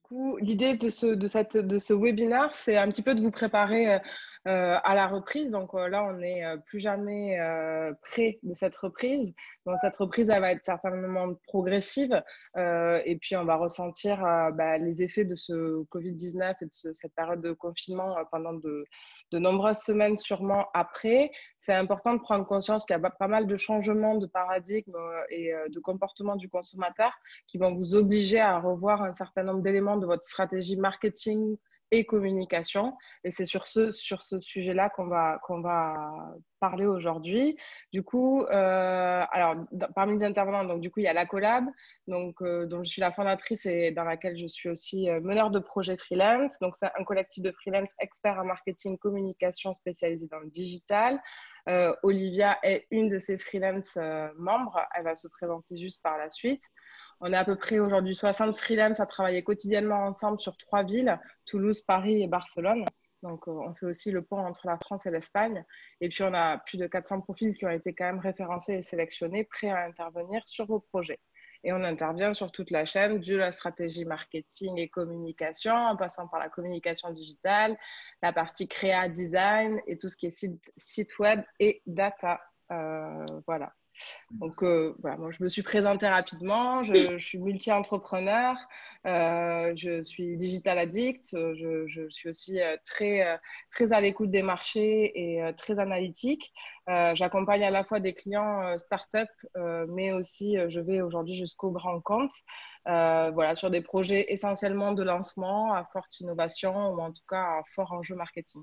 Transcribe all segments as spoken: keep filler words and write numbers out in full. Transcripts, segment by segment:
coup, l'idée de ce, de, cette, de ce webinaire, c'est un petit peu de vous préparer euh, euh, à la reprise. Donc euh, là, on n'est euh, plus jamais euh, près de cette reprise. Donc cette reprise, elle va être certainement progressive. Euh, et puis, on va ressentir euh, bah, les effets de ce covid dix-neuf et de ce, cette période de confinement euh, pendant de, de nombreuses semaines sûrement après. C'est important de prendre conscience qu'il y a pas mal de changements de paradigme euh, et euh, de comportement du consommateur qui vont vous obliger à revoir un certain nombre d'éléments de votre stratégie marketing et communication. Et c'est sur ce, sur ce sujet-là qu'on va, qu'on va parler aujourd'hui. Du coup, euh, alors, dans, parmi les intervenants, donc, du coup, il y a la collab, donc, euh, dont je suis la fondatrice et dans laquelle je suis aussi euh, meneur de projet freelance. Donc, c'est un collectif de freelance experts en marketing, communication spécialisé dans le digital. Euh, Olivia est une de ces freelance euh, membres. Elle va se présenter juste par la suite. On est à peu près aujourd'hui soixante freelance à travailler quotidiennement ensemble sur trois villes, Toulouse, Paris et Barcelone. Donc, euh, on fait aussi le pont entre la France et l'Espagne. Et puis, on a plus de quatre cents profils qui ont été quand même référencés et sélectionnés, prêts à intervenir sur vos projets. Et on intervient sur toute la chaîne, de la stratégie marketing et communication, en passant par la communication digitale, la partie créa, design et tout ce qui est site, site web et data. Euh, voilà. Donc, euh, voilà, moi, je me suis présentée rapidement. Je, je suis multi-entrepreneur. Euh, je suis digital addict. Je, je suis aussi euh, très, euh, très à l'écoute des marchés et euh, très analytique. Euh, j'accompagne à la fois des clients euh, start-up, euh, mais aussi euh, je vais aujourd'hui jusqu'au grand compte. Euh, voilà, sur des projets essentiellement de lancement à forte innovation ou en tout cas à fort enjeu marketing.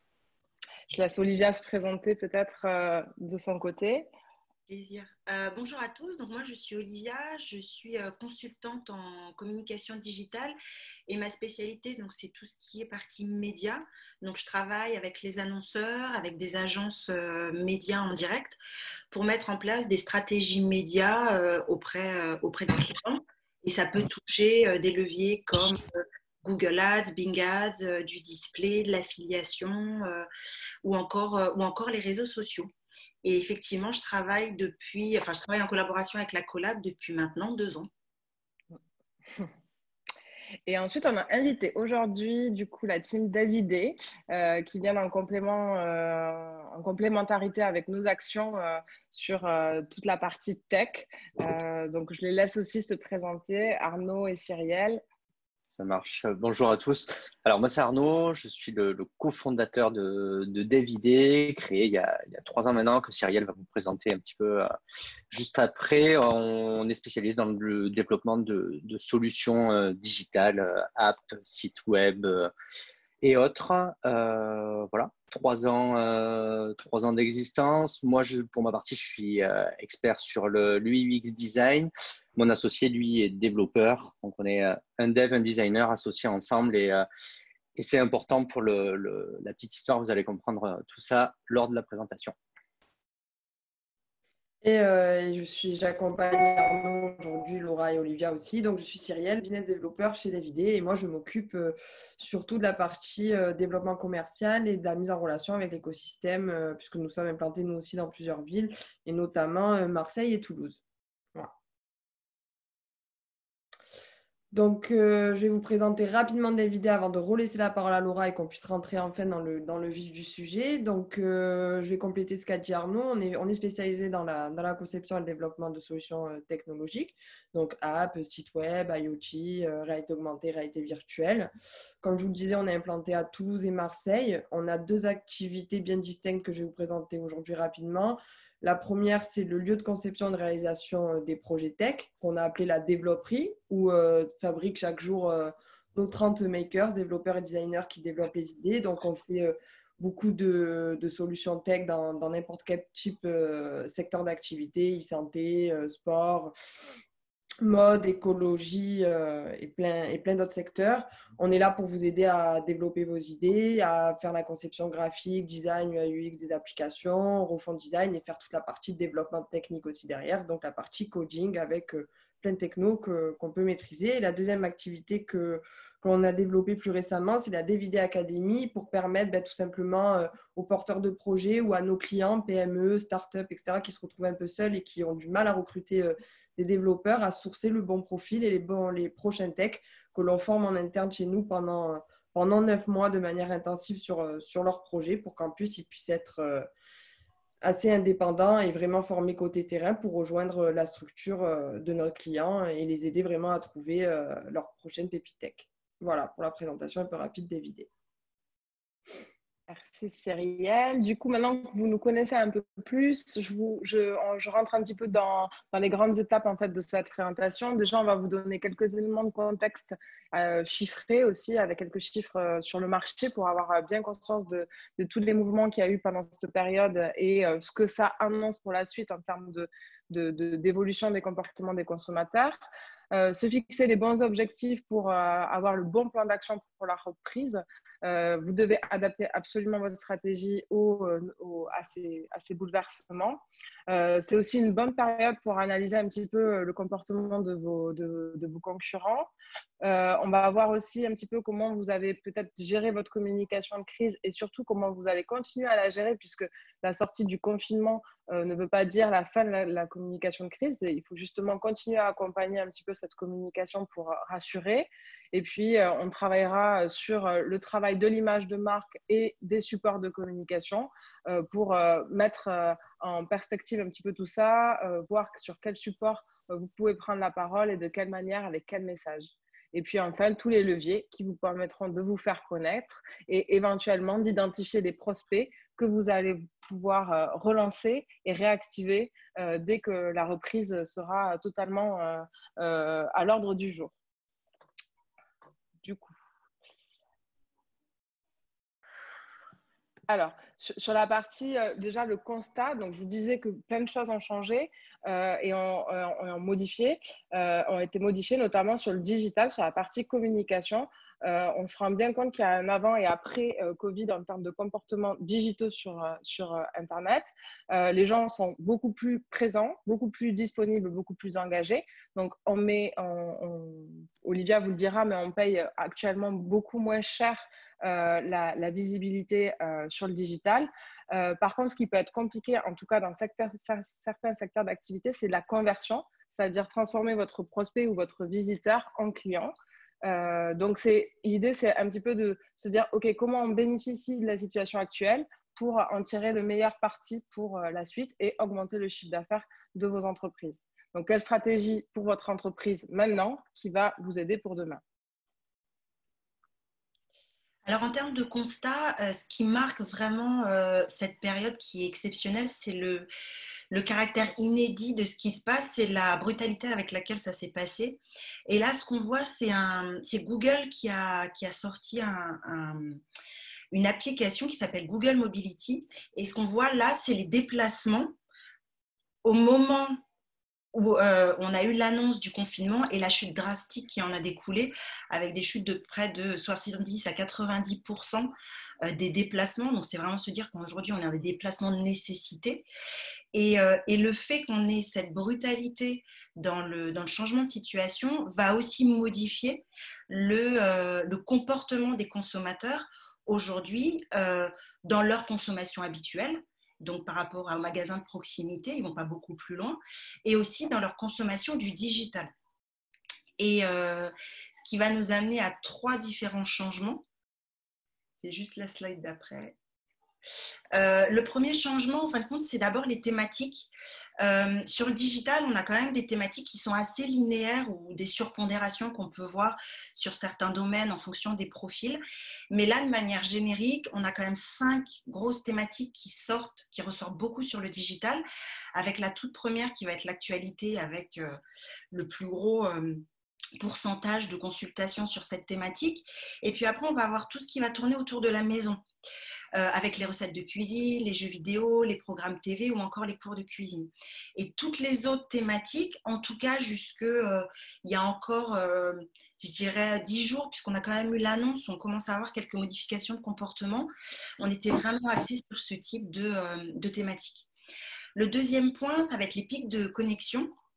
Je laisse Olivia se présenter peut-être euh, de son côté. Plaisir. Euh, bonjour à tous, donc moi je suis Olivia, je suis euh, consultante en communication digitale et ma spécialité donc c'est tout ce qui est partie média. Donc je travaille avec les annonceurs, avec des agences euh, médias en direct pour mettre en place des stratégies médias euh, auprès, euh, auprès des clients et ça peut toucher euh, des leviers comme euh, Google Ads, Bing Ads, euh, du display, de l'affiliation euh, ou encore, euh, ou encore les réseaux sociaux. Et effectivement, je travaille depuis, enfin, je travaille en collaboration avec la Collab depuis maintenant deux ans. Et ensuite, on a invité aujourd'hui, du coup, la team Davidé, euh, qui vient en complément, euh, en complémentarité avec nos actions euh, sur euh, toute la partie tech. Euh, donc, je les laisse aussi se présenter, Arnaud et Cyrielle. Ça marche. Bonjour à tous. Alors, moi, c'est Arnaud. Je suis le, le cofondateur de, de Davidé, créé il y, a, il y a trois ans maintenant, que Cyrielle va vous présenter un petit peu euh, juste après. On est spécialisé dans le développement de, de solutions euh, digitales, euh, apps, sites web euh, et autres. Euh, voilà, trois ans, euh, trois ans d'existence. Moi, je, pour ma partie, je suis euh, expert sur le l'U I U X design. Mon associé, lui, est développeur. Donc, on est euh, un dev, un designer associés ensemble. Et, euh, et c'est important pour le, le, la petite histoire. Vous allez comprendre euh, tout ça lors de la présentation. Et euh, je suis, j'accompagne Arnaud aujourd'hui, Laura et Olivia aussi. Donc, je suis Cyrielle, business développeur chez Davidé. Et moi, je m'occupe euh, surtout de la partie euh, développement commercial et de la mise en relation avec l'écosystème, euh, puisque nous sommes implantés nous aussi dans plusieurs villes, et notamment euh, Marseille et Toulouse. Voilà. Donc, euh, je vais vous présenter rapidement Davidé avant de relaisser la parole à Laura et qu'on puisse rentrer enfin dans le, dans le vif du sujet. Donc, euh, je vais compléter ce qu'a dit Arnaud. On est, on est spécialisé dans la, dans la conception et le développement de solutions euh, technologiques, donc apps, sites web, IoT, euh, réalité augmentée, réalité virtuelle. Comme je vous le disais, on est implanté à Toulouse et Marseille. On a deux activités bien distinctes que je vais vous présenter aujourd'hui rapidement. La première, c'est le lieu de conception et de réalisation des projets tech, qu'on a appelé la développerie, où euh, fabrique chaque jour euh, nos trente makers, développeurs et designers qui développent les idées. Donc, on fait euh, beaucoup de, de solutions tech dans, dans n'importe quel type euh, secteur d'activité, e-santé, euh, sport, mode, écologie euh, et plein, et plein d'autres secteurs. On est là pour vous aider à développer vos idées, à faire la conception graphique, design, U I U X des applications, refond design et faire toute la partie de développement technique aussi derrière, donc la partie coding avec euh, plein de techno que, qu'on peut maîtriser. Et la deuxième activité que qu'on a développée plus récemment, c'est la Dev I D Academy pour permettre ben, tout simplement euh, aux porteurs de projets ou à nos clients, P M E, start-up, et cetera, qui se retrouvent un peu seuls et qui ont du mal à recruter euh, des développeurs, à sourcer le bon profil et les, bons, les prochains techs que l'on forme en interne chez nous pendant, pendant neuf mois de manière intensive sur, sur leur projet pour qu'en plus ils puissent être euh, assez indépendants et vraiment formés côté terrain pour rejoindre la structure euh, de nos clients et les aider vraiment à trouver euh, leur prochaine pépite tech. Voilà pour la présentation un peu rapide des vidéos. Merci Cyrielle. Du coup, maintenant que vous nous connaissez un peu plus, je, vous, je, je rentre un petit peu dans, dans les grandes étapes en fait, de cette présentation. Déjà, on va vous donner quelques éléments de contexte euh, chiffrés aussi, avec quelques chiffres euh, sur le marché pour avoir euh, bien conscience de, de tous les mouvements qu'il y a eu pendant cette période et euh, ce que ça annonce pour la suite en termes de, de, de, d'évolution des comportements des consommateurs. Euh, se fixer les bons objectifs pour euh, avoir le bon plan d'action pour la reprise. Euh, vous devez adapter absolument votre stratégie au, au, à, ces, à ces bouleversements. Euh, c'est aussi une bonne période pour analyser un petit peu le comportement de vos, de, de vos concurrents. Euh, on va voir aussi un petit peu comment vous avez peut-être géré votre communication de crise et surtout comment vous allez continuer à la gérer puisque la sortie du confinement euh, ne veut pas dire la fin de la, la communication de crise. Il faut justement continuer à accompagner un petit peu cette communication pour rassurer. Et puis, euh, on travaillera sur le travail de l'image de marque et des supports de communication euh, pour euh, mettre euh, en perspective un petit peu tout ça, euh, voir sur quel support euh, vous pouvez prendre la parole et de quelle manière, avec quel message. Et puis enfin, tous les leviers qui vous permettront de vous faire connaître et éventuellement d'identifier des prospects que vous allez pouvoir euh, relancer et réactiver euh, dès que la reprise sera totalement euh, euh, à l'ordre du jour. Du coup. Alors, sur, sur la partie, euh, déjà le constat, donc je vous disais que plein de choses ont changé euh, et ont, ont, ont modifié, euh, ont été modifiées, notamment sur le digital, sur la partie communication. Euh, on se rend bien compte qu'il y a un avant et après euh, Covid en termes de comportements digitaux sur, euh, sur euh, Internet. Euh, les gens sont beaucoup plus présents, beaucoup plus disponibles, beaucoup plus engagés. Donc, on met, on, on, Olivia vous le dira, mais on paye actuellement beaucoup moins cher Euh, la, la visibilité euh, sur le digital. Euh, par contre, ce qui peut être compliqué, en tout cas dans secteur, certains secteurs d'activité, c'est la conversion, c'est-à-dire transformer votre prospect ou votre visiteur en client. Euh, donc, l'idée, c'est un petit peu de se dire, OK, comment on bénéficie de la situation actuelle pour en tirer le meilleur parti pour euh, la suite et augmenter le chiffre d'affaires de vos entreprises. Donc, quelle stratégie pour votre entreprise maintenant qui va vous aider pour demain? Alors, en termes de constat, euh, ce qui marque vraiment euh, cette période qui est exceptionnelle, c'est le, le caractère inédit de ce qui se passe, c'est la brutalité avec laquelle ça s'est passé. Et là, ce qu'on voit, c'est Google qui a, qui a sorti un, un, une application qui s'appelle Google Mobility. Et ce qu'on voit là, c'est les déplacements au moment où euh, on a eu l'annonce du confinement et la chute drastique qui en a découlé, avec des chutes de près de soixante-dix à quatre-vingt-dix pour cent des déplacements. Donc, c'est vraiment se dire qu'aujourd'hui, on a des déplacements de nécessité. Et, euh, et le fait qu'on ait cette brutalité dans le, dans le changement de situation va aussi modifier le, euh, le comportement des consommateurs aujourd'hui euh, dans leur consommation habituelle. Donc par rapport aux magasins de proximité, ils ne vont pas beaucoup plus loin, et aussi dans leur consommation du digital. Et euh, ce qui va nous amener à trois différents changements. C'est juste la slide d'après. Euh, le premier changement, en fin de compte, c'est d'abord les thématiques. Euh, sur le digital, on a quand même des thématiques qui sont assez linéaires ou des surpondérations qu'on peut voir sur certains domaines en fonction des profils. Mais là, de manière générique, on a quand même cinq grosses thématiques qui sortent, qui ressortent beaucoup sur le digital, avec la toute première qui va être l'actualité, avec euh, le plus gros euh, pourcentage de consultations sur cette thématique. Et puis après, on va avoir tout ce qui va tourner autour de la maison. Euh, avec les recettes de cuisine, les jeux vidéo, les programmes T V ou encore les cours de cuisine. Et toutes les autres thématiques, en tout cas jusque euh, il y a encore, euh, je dirais, dix jours, puisqu'on a quand même eu l'annonce, on commence à avoir quelques modifications de comportement, on était vraiment axé sur ce type de, euh, de thématiques. Le deuxième point, ça va être les pics de connexion.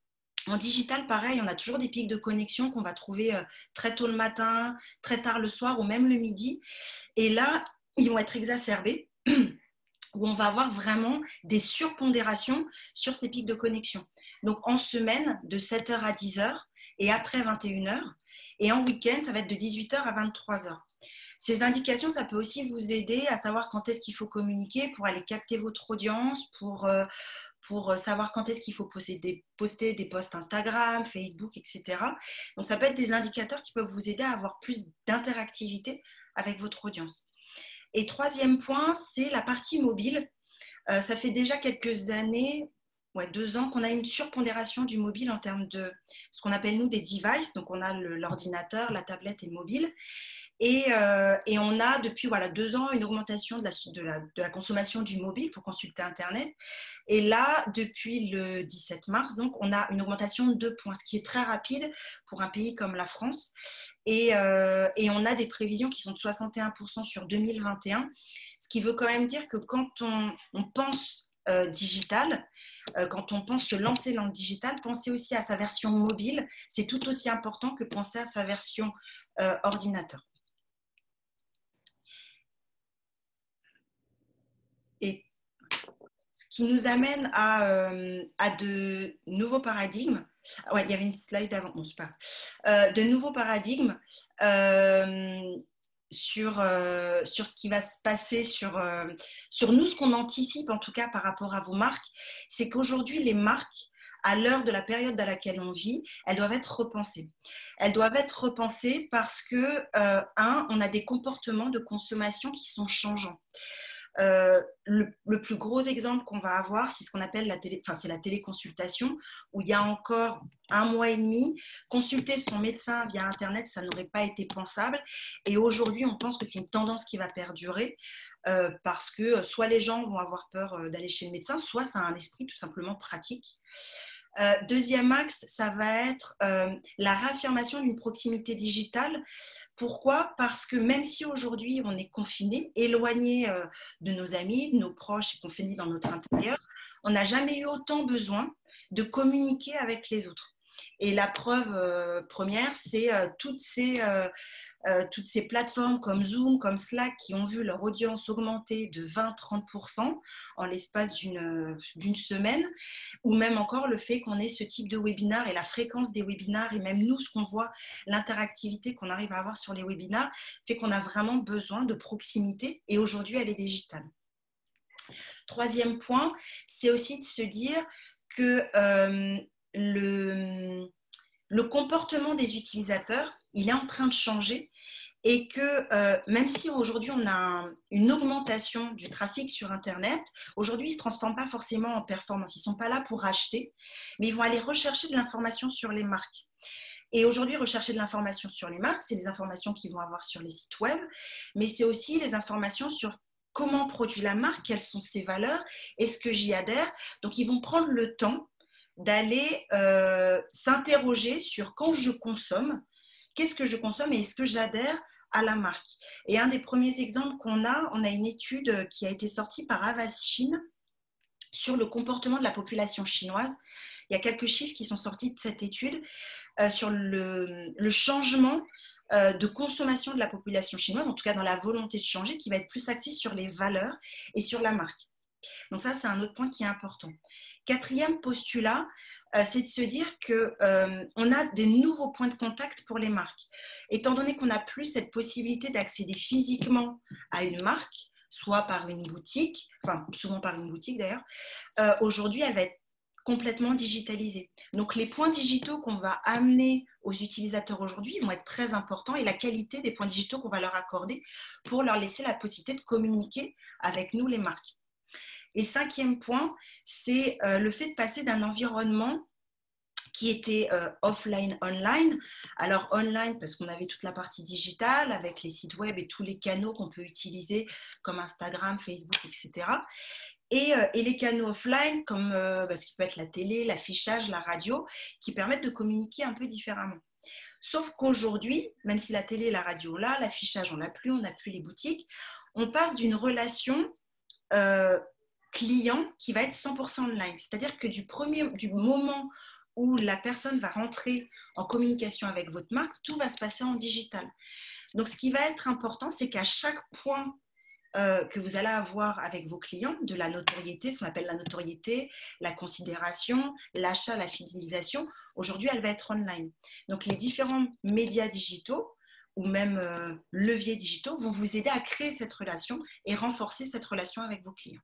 En digital, pareil, on a toujours des pics de connexion qu'on va trouver euh, très tôt le matin, très tard le soir ou même le midi. Et là, ils vont être exacerbés, où on va avoir vraiment des surpondérations sur ces pics de connexion. Donc en semaine, de sept heures à dix heures et après vingt et une heures. Et en week-end, ça va être de dix-huit heures à vingt-trois heures. Ces indications, ça peut aussi vous aider à savoir quand est-ce qu'il faut communiquer pour aller capter votre audience, pour, euh, pour savoir quand est-ce qu'il faut poster des, poster des posts Instagram, Facebook, et cetera. Donc, ça peut être des indicateurs qui peuvent vous aider à avoir plus d'interactivité avec votre audience. Et troisième point, c'est la partie mobile. Euh, ça fait déjà quelques années, ouais, deux ans, qu'on a une surpondération du mobile en termes de ce qu'on appelle, nous, des devices. Donc, on a le, l'ordinateur, la tablette et le mobile. Et, euh, et on a depuis voilà, deux ans une augmentation de la, de, la, de la consommation du mobile pour consulter Internet. Et là, depuis le dix-sept mars, donc, on a une augmentation de deux points, ce qui est très rapide pour un pays comme la France. Et, euh, et on a des prévisions qui sont de soixante et un pour cent sur deux mille vingt et un, ce qui veut quand même dire que quand on, on pense euh, digital, euh, quand on pense se lancer dans le digital, penser aussi à sa version mobile, c'est tout aussi important que penser à sa version euh, ordinateur. Et ce qui nous amène à, euh, à de nouveaux paradigmes. Ouais, il y avait une slide avant, bon, c'est pas euh, de nouveaux paradigmes euh, sur, euh, sur ce qui va se passer, sur, euh, sur nous, ce qu'on anticipe en tout cas par rapport à vos marques. C'est qu'aujourd'hui, les marques, à l'heure de la période dans laquelle on vit, elles doivent être repensées. Elles doivent être repensées parce que, euh, un, on a des comportements de consommation qui sont changeants. Euh, le, le plus gros exemple qu'on va avoir, c'est ce qu'on appelle la télé, enfin, c'est la téléconsultation, où il y a encore un mois et demi, consulter son médecin via Internet, ça n'aurait pas été pensable. Et aujourd'hui, on pense que c'est une tendance qui va perdurer euh, parce que soit les gens vont avoir peur d'aller chez le médecin, soit ça a un esprit tout simplement pratique. Euh, deuxième axe, ça va être euh, la réaffirmation d'une proximité digitale. Pourquoi ? Parce que même si aujourd'hui on est confiné, éloigné euh, de nos amis, de nos proches et confiné dans notre intérieur, on n'a jamais eu autant besoin de communiquer avec les autres. Et la preuve euh, première, c'est euh, toutes ces... Euh, Euh, toutes ces plateformes comme Zoom, comme Slack, qui ont vu leur audience augmenter de vingt à trente pour cent en l'espace d'une, d'une semaine, ou même encore le fait qu'on ait ce type de webinaire et la fréquence des webinaires, et même nous, ce qu'on voit, l'interactivité qu'on arrive à avoir sur les webinaires, fait qu'on a vraiment besoin de proximité, et aujourd'hui, elle est digitale. Troisième point, c'est aussi de se dire que euh, le... le comportement des utilisateurs, il est en train de changer et que euh, même si aujourd'hui on a un, une augmentation du trafic sur Internet, aujourd'hui ils ne se transforment pas forcément en performance. Ils ne sont pas là pour acheter, mais ils vont aller rechercher de l'information sur les marques. Et aujourd'hui, rechercher de l'information sur les marques, c'est des informations qu'ils vont avoir sur les sites web, mais c'est aussi des informations sur comment produit la marque, quelles sont ses valeurs, est-ce que j'y adhère. Donc ils vont prendre le temps d'aller euh, s'interroger sur quand je consomme, qu'est-ce que je consomme et est-ce que j'adhère à la marque. Et un des premiers exemples qu'on a, on a une étude qui a été sortie par Avas Chine sur le comportement de la population chinoise. Il y a quelques chiffres qui sont sortis de cette étude euh, sur le, le changement euh, de consommation de la population chinoise, en tout cas dans la volonté de changer, qui va être plus axée sur les valeurs et sur la marque. Donc ça, c'est un autre point qui est important. Quatrième postulat, euh, c'est de se dire qu'on euh, a des nouveaux points de contact pour les marques. Étant donné qu'on n'a plus cette possibilité d'accéder physiquement à une marque, soit par une boutique, enfin souvent par une boutique d'ailleurs, euh, aujourd'hui, elle va être complètement digitalisée. Donc les points digitaux qu'on va amener aux utilisateurs aujourd'hui vont être très importants et la qualité des points digitaux qu'on va leur accorder pour leur laisser la possibilité de communiquer avec nous, les marques. Et cinquième point, c'est euh, le fait de passer d'un environnement qui était euh, offline, online. Alors online, parce qu'on avait toute la partie digitale avec les sites web et tous les canaux qu'on peut utiliser comme Instagram, Facebook, et cetera. Et, euh, et les canaux offline, comme euh, bah, ce qui peut être la télé, l'affichage, la radio, qui permettent de communiquer un peu différemment. Sauf qu'aujourd'hui, même si la télé et la radio là, l'affichage on n'a plus, on n'a plus les boutiques, on passe d'une relation euh, client qui va être cent pour cent online. C'est-à-dire que du, premier, du moment où la personne va rentrer en communication avec votre marque, tout va se passer en digital. Donc, ce qui va être important, c'est qu'à chaque point Euh, que vous allez avoir avec vos clients, de la notoriété, ce qu'on appelle la notoriété, la considération, l'achat, la fidélisation, aujourd'hui, elle va être online. Donc, les différents médias digitaux ou même euh, leviers digitaux vont vous aider à créer cette relation et renforcer cette relation avec vos clients.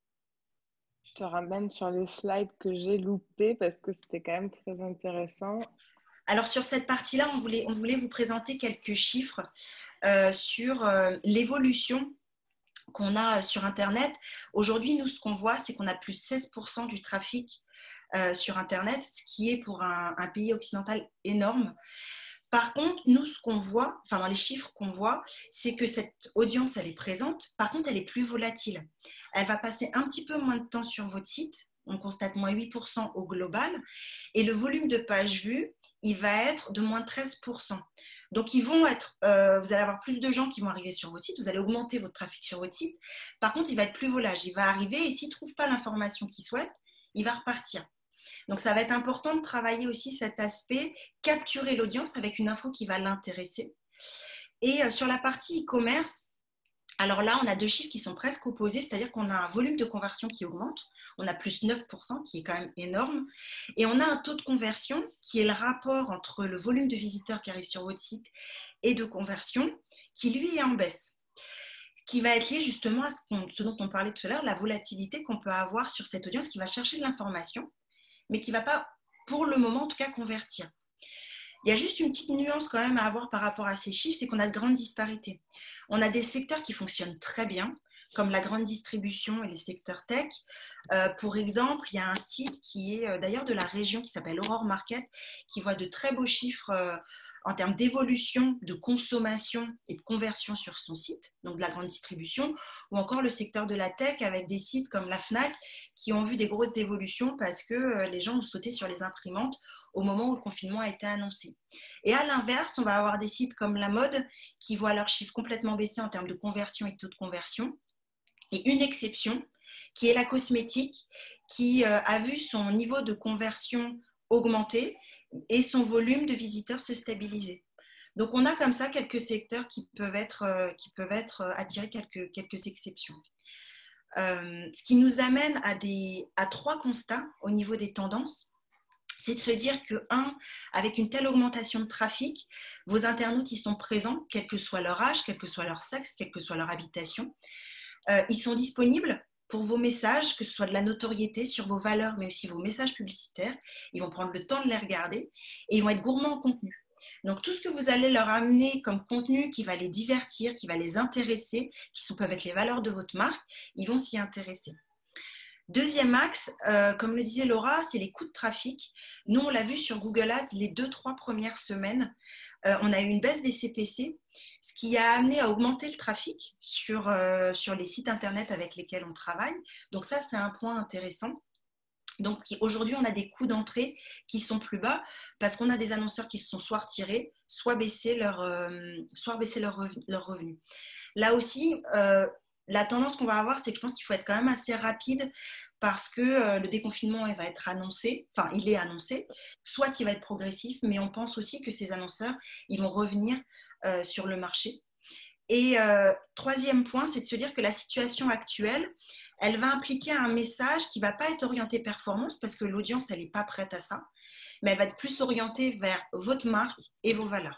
Je te ramène sur les slides que j'ai loupés parce que c'était quand même très intéressant. Alors, sur cette partie-là, on voulait, on voulait vous présenter quelques chiffres euh, sur euh, l'évolution qu'on a sur Internet. Aujourd'hui, nous, ce qu'on voit, c'est qu'on a plus seize pour cent du trafic euh, sur Internet, ce qui est pour un, un pays occidental énorme. Par contre, nous, ce qu'on voit, enfin dans les chiffres qu'on voit, c'est que cette audience, elle est présente. Par contre, elle est plus volatile. Elle va passer un petit peu moins de temps sur votre site. On constate moins huit pour cent au global. Et le volume de pages vues, il va être de moins treize pour cent. Donc, ils vont être, euh, vous allez avoir plus de gens qui vont arriver sur votre site, vous allez augmenter votre trafic sur votre site. Par contre, il va être plus volage, il va arriver et s'il ne trouve pas l'information qu'il souhaite, il va repartir. Donc, ça va être important de travailler aussi cet aspect, capturer l'audience avec une info qui va l'intéresser. Et euh, sur la partie e-commerce, alors là, on a deux chiffres qui sont presque opposés, c'est-à-dire qu'on a un volume de conversion qui augmente, on a plus neuf pour cent, qui est quand même énorme, et on a un taux de conversion qui est le rapport entre le volume de visiteurs qui arrivent sur votre site et de conversion, qui lui est en baisse, qui va être lié justement à ce, qu'on, ce dont on parlait tout à l'heure, la volatilité qu'on peut avoir sur cette audience qui va chercher de l'information, mais qui ne va pas, pour le moment en tout cas, convertir. Il y a juste une petite nuance quand même à avoir par rapport à ces chiffres, c'est qu'on a de grandes disparités. On a des secteurs qui fonctionnent très bien, comme la grande distribution et les secteurs tech. Euh, pour exemple, il y a un site qui est euh, d'ailleurs de la région qui s'appelle Aurore Market, qui voit de très beaux chiffres euh, en termes d'évolution, de consommation et de conversion sur son site, donc de la grande distribution, ou encore le secteur de la tech avec des sites comme la Fnac qui ont vu des grosses évolutions parce que euh, les gens ont sauté sur les imprimantes au moment où le confinement a été annoncé. Et à l'inverse, on va avoir des sites comme la mode qui voient leurs chiffres complètement baisser en termes de conversion et de taux de conversion. Et une exception, qui est la cosmétique, qui euh, a vu son niveau de conversion augmenter et son volume de visiteurs se stabiliser. Donc, on a comme ça quelques secteurs qui peuvent être, euh, qui peuvent être euh, attirer quelques, quelques exceptions. Euh, ce qui nous amène à, des, à trois constats au niveau des tendances. C'est de se dire que, un, avec une telle augmentation de trafic, vos internautes, ils sont présents, quel que soit leur âge, quel que soit leur sexe, quelle que soit leur habitation. Euh, ils sont disponibles pour vos messages, que ce soit de la notoriété sur vos valeurs, mais aussi vos messages publicitaires. Ils vont prendre le temps de les regarder et ils vont être gourmands en contenu. Donc, tout ce que vous allez leur amener comme contenu qui va les divertir, qui va les intéresser, qui sont, peuvent être les valeurs de votre marque, ils vont s'y intéresser. Deuxième axe, euh, comme le disait Laura, c'est les coûts de trafic. Nous, on l'a vu sur Google Ads les deux, trois premières semaines. Euh, on a eu une baisse des C P C, ce qui a amené à augmenter le trafic sur, euh, sur les sites Internet avec lesquels on travaille. Donc ça, c'est un point intéressant. Donc aujourd'hui, on a des coûts d'entrée qui sont plus bas parce qu'on a des annonceurs qui se sont soit retirés, soit baissé leur, euh, soit baissé leur, revenu, leur revenu. Là aussi, euh, la tendance qu'on va avoir, c'est que je pense qu'il faut être quand même assez rapide parce que euh, le déconfinement il va être annoncé, enfin il est annoncé, soit il va être progressif, mais on pense aussi que ces annonceurs, ils vont revenir euh, sur le marché. Et euh, troisième point, c'est de se dire que la situation actuelle, elle va impliquer un message qui ne va pas être orienté performance parce que l'audience, elle n'est pas prête à ça, mais elle va être plus orientée vers votre marque et vos valeurs.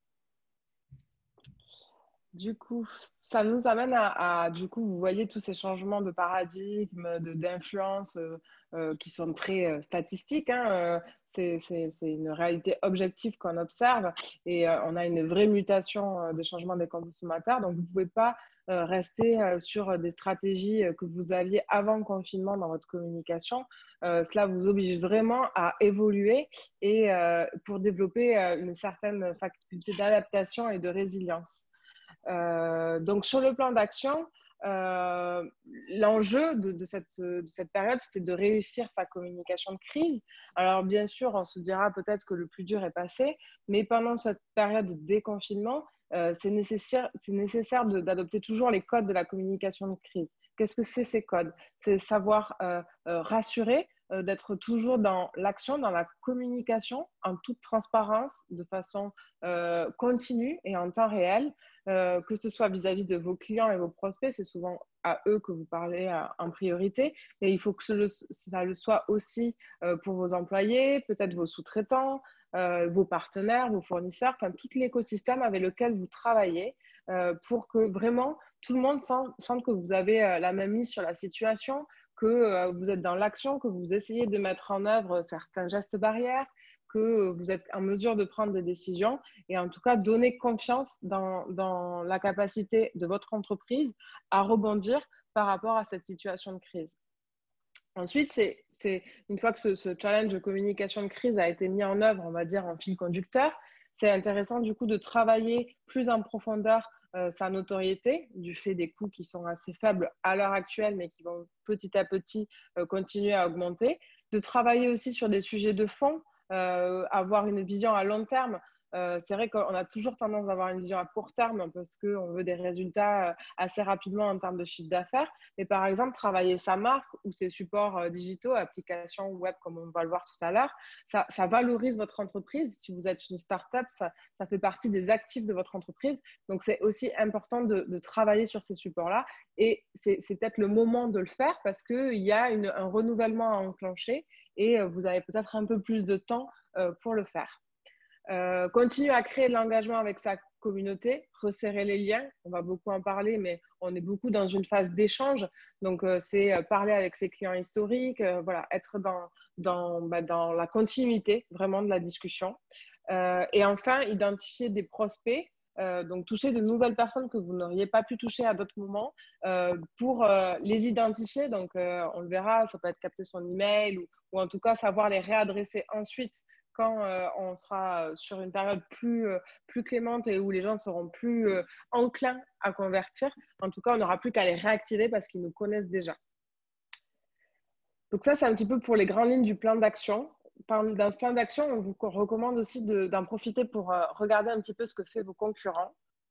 Du coup, ça nous amène à, à, du coup, vous voyez tous ces changements de paradigme, de, d'influence euh, euh, qui sont très euh, statistiques. Hein, euh, c'est, c'est, c'est une réalité objective qu'on observe et euh, on a une vraie mutation euh, des changements des consommateurs. Donc, vous ne pouvez pas euh, rester euh, sur des stratégies que vous aviez avant le confinement dans votre communication. Euh, cela vous oblige vraiment à évoluer et euh, pour développer euh, une certaine faculté d'adaptation et de résilience. Euh, donc, sur le plan d'action, euh, l'enjeu de, de, cette, de cette période, c'était de réussir sa communication de crise. Alors, bien sûr, on se dira peut-être que le plus dur est passé, mais pendant cette période de déconfinement, euh, c'est nécessaire, c'est nécessaire de, d'adopter toujours les codes de la communication de crise. Qu'est-ce que c'est ces codes? C'est savoir euh, euh, rassurer, euh, d'être toujours dans l'action, dans la communication, en toute transparence, de façon euh, continue et en temps réel, euh, que ce soit vis-à-vis de vos clients et vos prospects, c'est souvent à eux que vous parlez à, en priorité, mais il faut que ce, ça le soit aussi euh, pour vos employés, peut-être vos sous-traitants, euh, vos partenaires, vos fournisseurs, enfin tout l'écosystème avec lequel vous travaillez, euh, pour que vraiment tout le monde sente, sente que vous avez euh, la même mise sur la situation, que euh, vous êtes dans l'action, que vous essayez de mettre en œuvre certains gestes barrières, que vous êtes en mesure de prendre des décisions et en tout cas donner confiance dans, dans la capacité de votre entreprise à rebondir par rapport à cette situation de crise. Ensuite, c'est, c'est une fois que ce, ce challenge de communication de crise a été mis en œuvre, on va dire en fil conducteur, c'est intéressant du coup de travailler plus en profondeur euh, sa notoriété du fait des coûts qui sont assez faibles à l'heure actuelle mais qui vont petit à petit euh, continuer à augmenter, de travailler aussi sur des sujets de fond, euh, avoir une vision à long terme. Euh, c'est vrai qu'on a toujours tendance à avoir une vision à court terme parce qu'on veut des résultats assez rapidement en termes de chiffre d'affaires. Mais par exemple, travailler sa marque ou ses supports euh, digitaux, applications web, comme on va le voir tout à l'heure, ça, ça valorise votre entreprise. Si vous êtes une start-up, ça, ça fait partie des actifs de votre entreprise. Donc, c'est aussi important de, de travailler sur ces supports-là. Et c'est, c'est peut-être le moment de le faire parce qu'il y a une, un renouvellement à enclencher et vous avez peut-être un peu plus de temps euh, pour le faire. Euh, continuer à créer de l'engagement avec sa communauté, resserrer les liens. On va beaucoup en parler, mais on est beaucoup dans une phase d'échange. Donc, euh, c'est parler avec ses clients historiques, euh, voilà, être dans, dans, bah, dans la continuité vraiment de la discussion. Euh, et enfin, identifier des prospects. Euh, donc, toucher de nouvelles personnes que vous n'auriez pas pu toucher à d'autres moments euh, pour euh, les identifier. Donc, euh, on le verra, ça peut être capter son email ou, ou en tout cas savoir les réadresser ensuite quand euh, on sera sur une période plus, euh, plus clémente et où les gens seront plus euh, enclins à convertir. En tout cas, on n'aura plus qu'à les réactiver parce qu'ils nous connaissent déjà. Donc ça, c'est un petit peu pour les grandes lignes du plan d'action. Dans ce plan d'action, on vous recommande aussi de, d'en profiter pour euh, regarder un petit peu ce que font vos concurrents.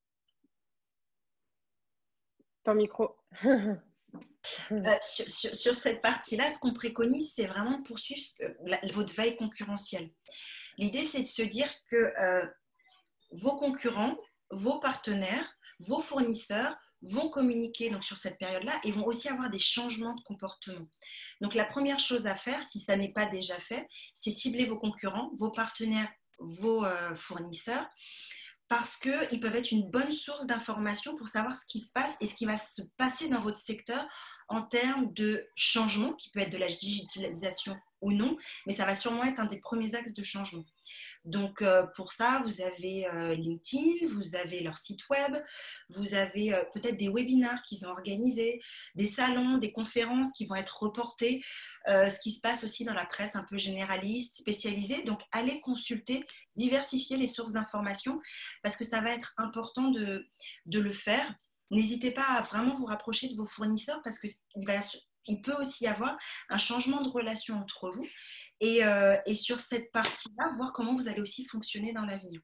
Ton micro. Euh, sur, sur, sur cette partie-là, ce qu'on préconise, c'est vraiment de poursuivre la, votre veille concurrentielle. L'idée, c'est de se dire que euh, vos concurrents, vos partenaires, vos fournisseurs vont communiquer donc, sur cette période-là et vont aussi avoir des changements de comportement. Donc, la première chose à faire, si ça n'est pas déjà fait, c'est cibler vos concurrents, vos partenaires, vos euh, fournisseurs, parce qu'ils peuvent être une bonne source d'information pour savoir ce qui se passe et ce qui va se passer dans votre secteur en termes de changement, qui peut être de la digitalisation ou non, mais ça va sûrement être un des premiers axes de changement. Donc, euh, pour ça, vous avez euh, LinkedIn, vous avez leur site web, vous avez euh, peut-être des webinaires qu'ils ont organisés, des salons, des conférences qui vont être reportées, euh, ce qui se passe aussi dans la presse un peu généraliste, spécialisée. Donc, allez consulter, diversifier les sources d'informations parce que ça va être important de, de le faire. N'hésitez pas à vraiment vous rapprocher de vos fournisseurs parce qu'il va... il peut aussi y avoir un changement de relation entre vous et, euh, et sur cette partie-là, voir comment vous allez aussi fonctionner dans l'avenir.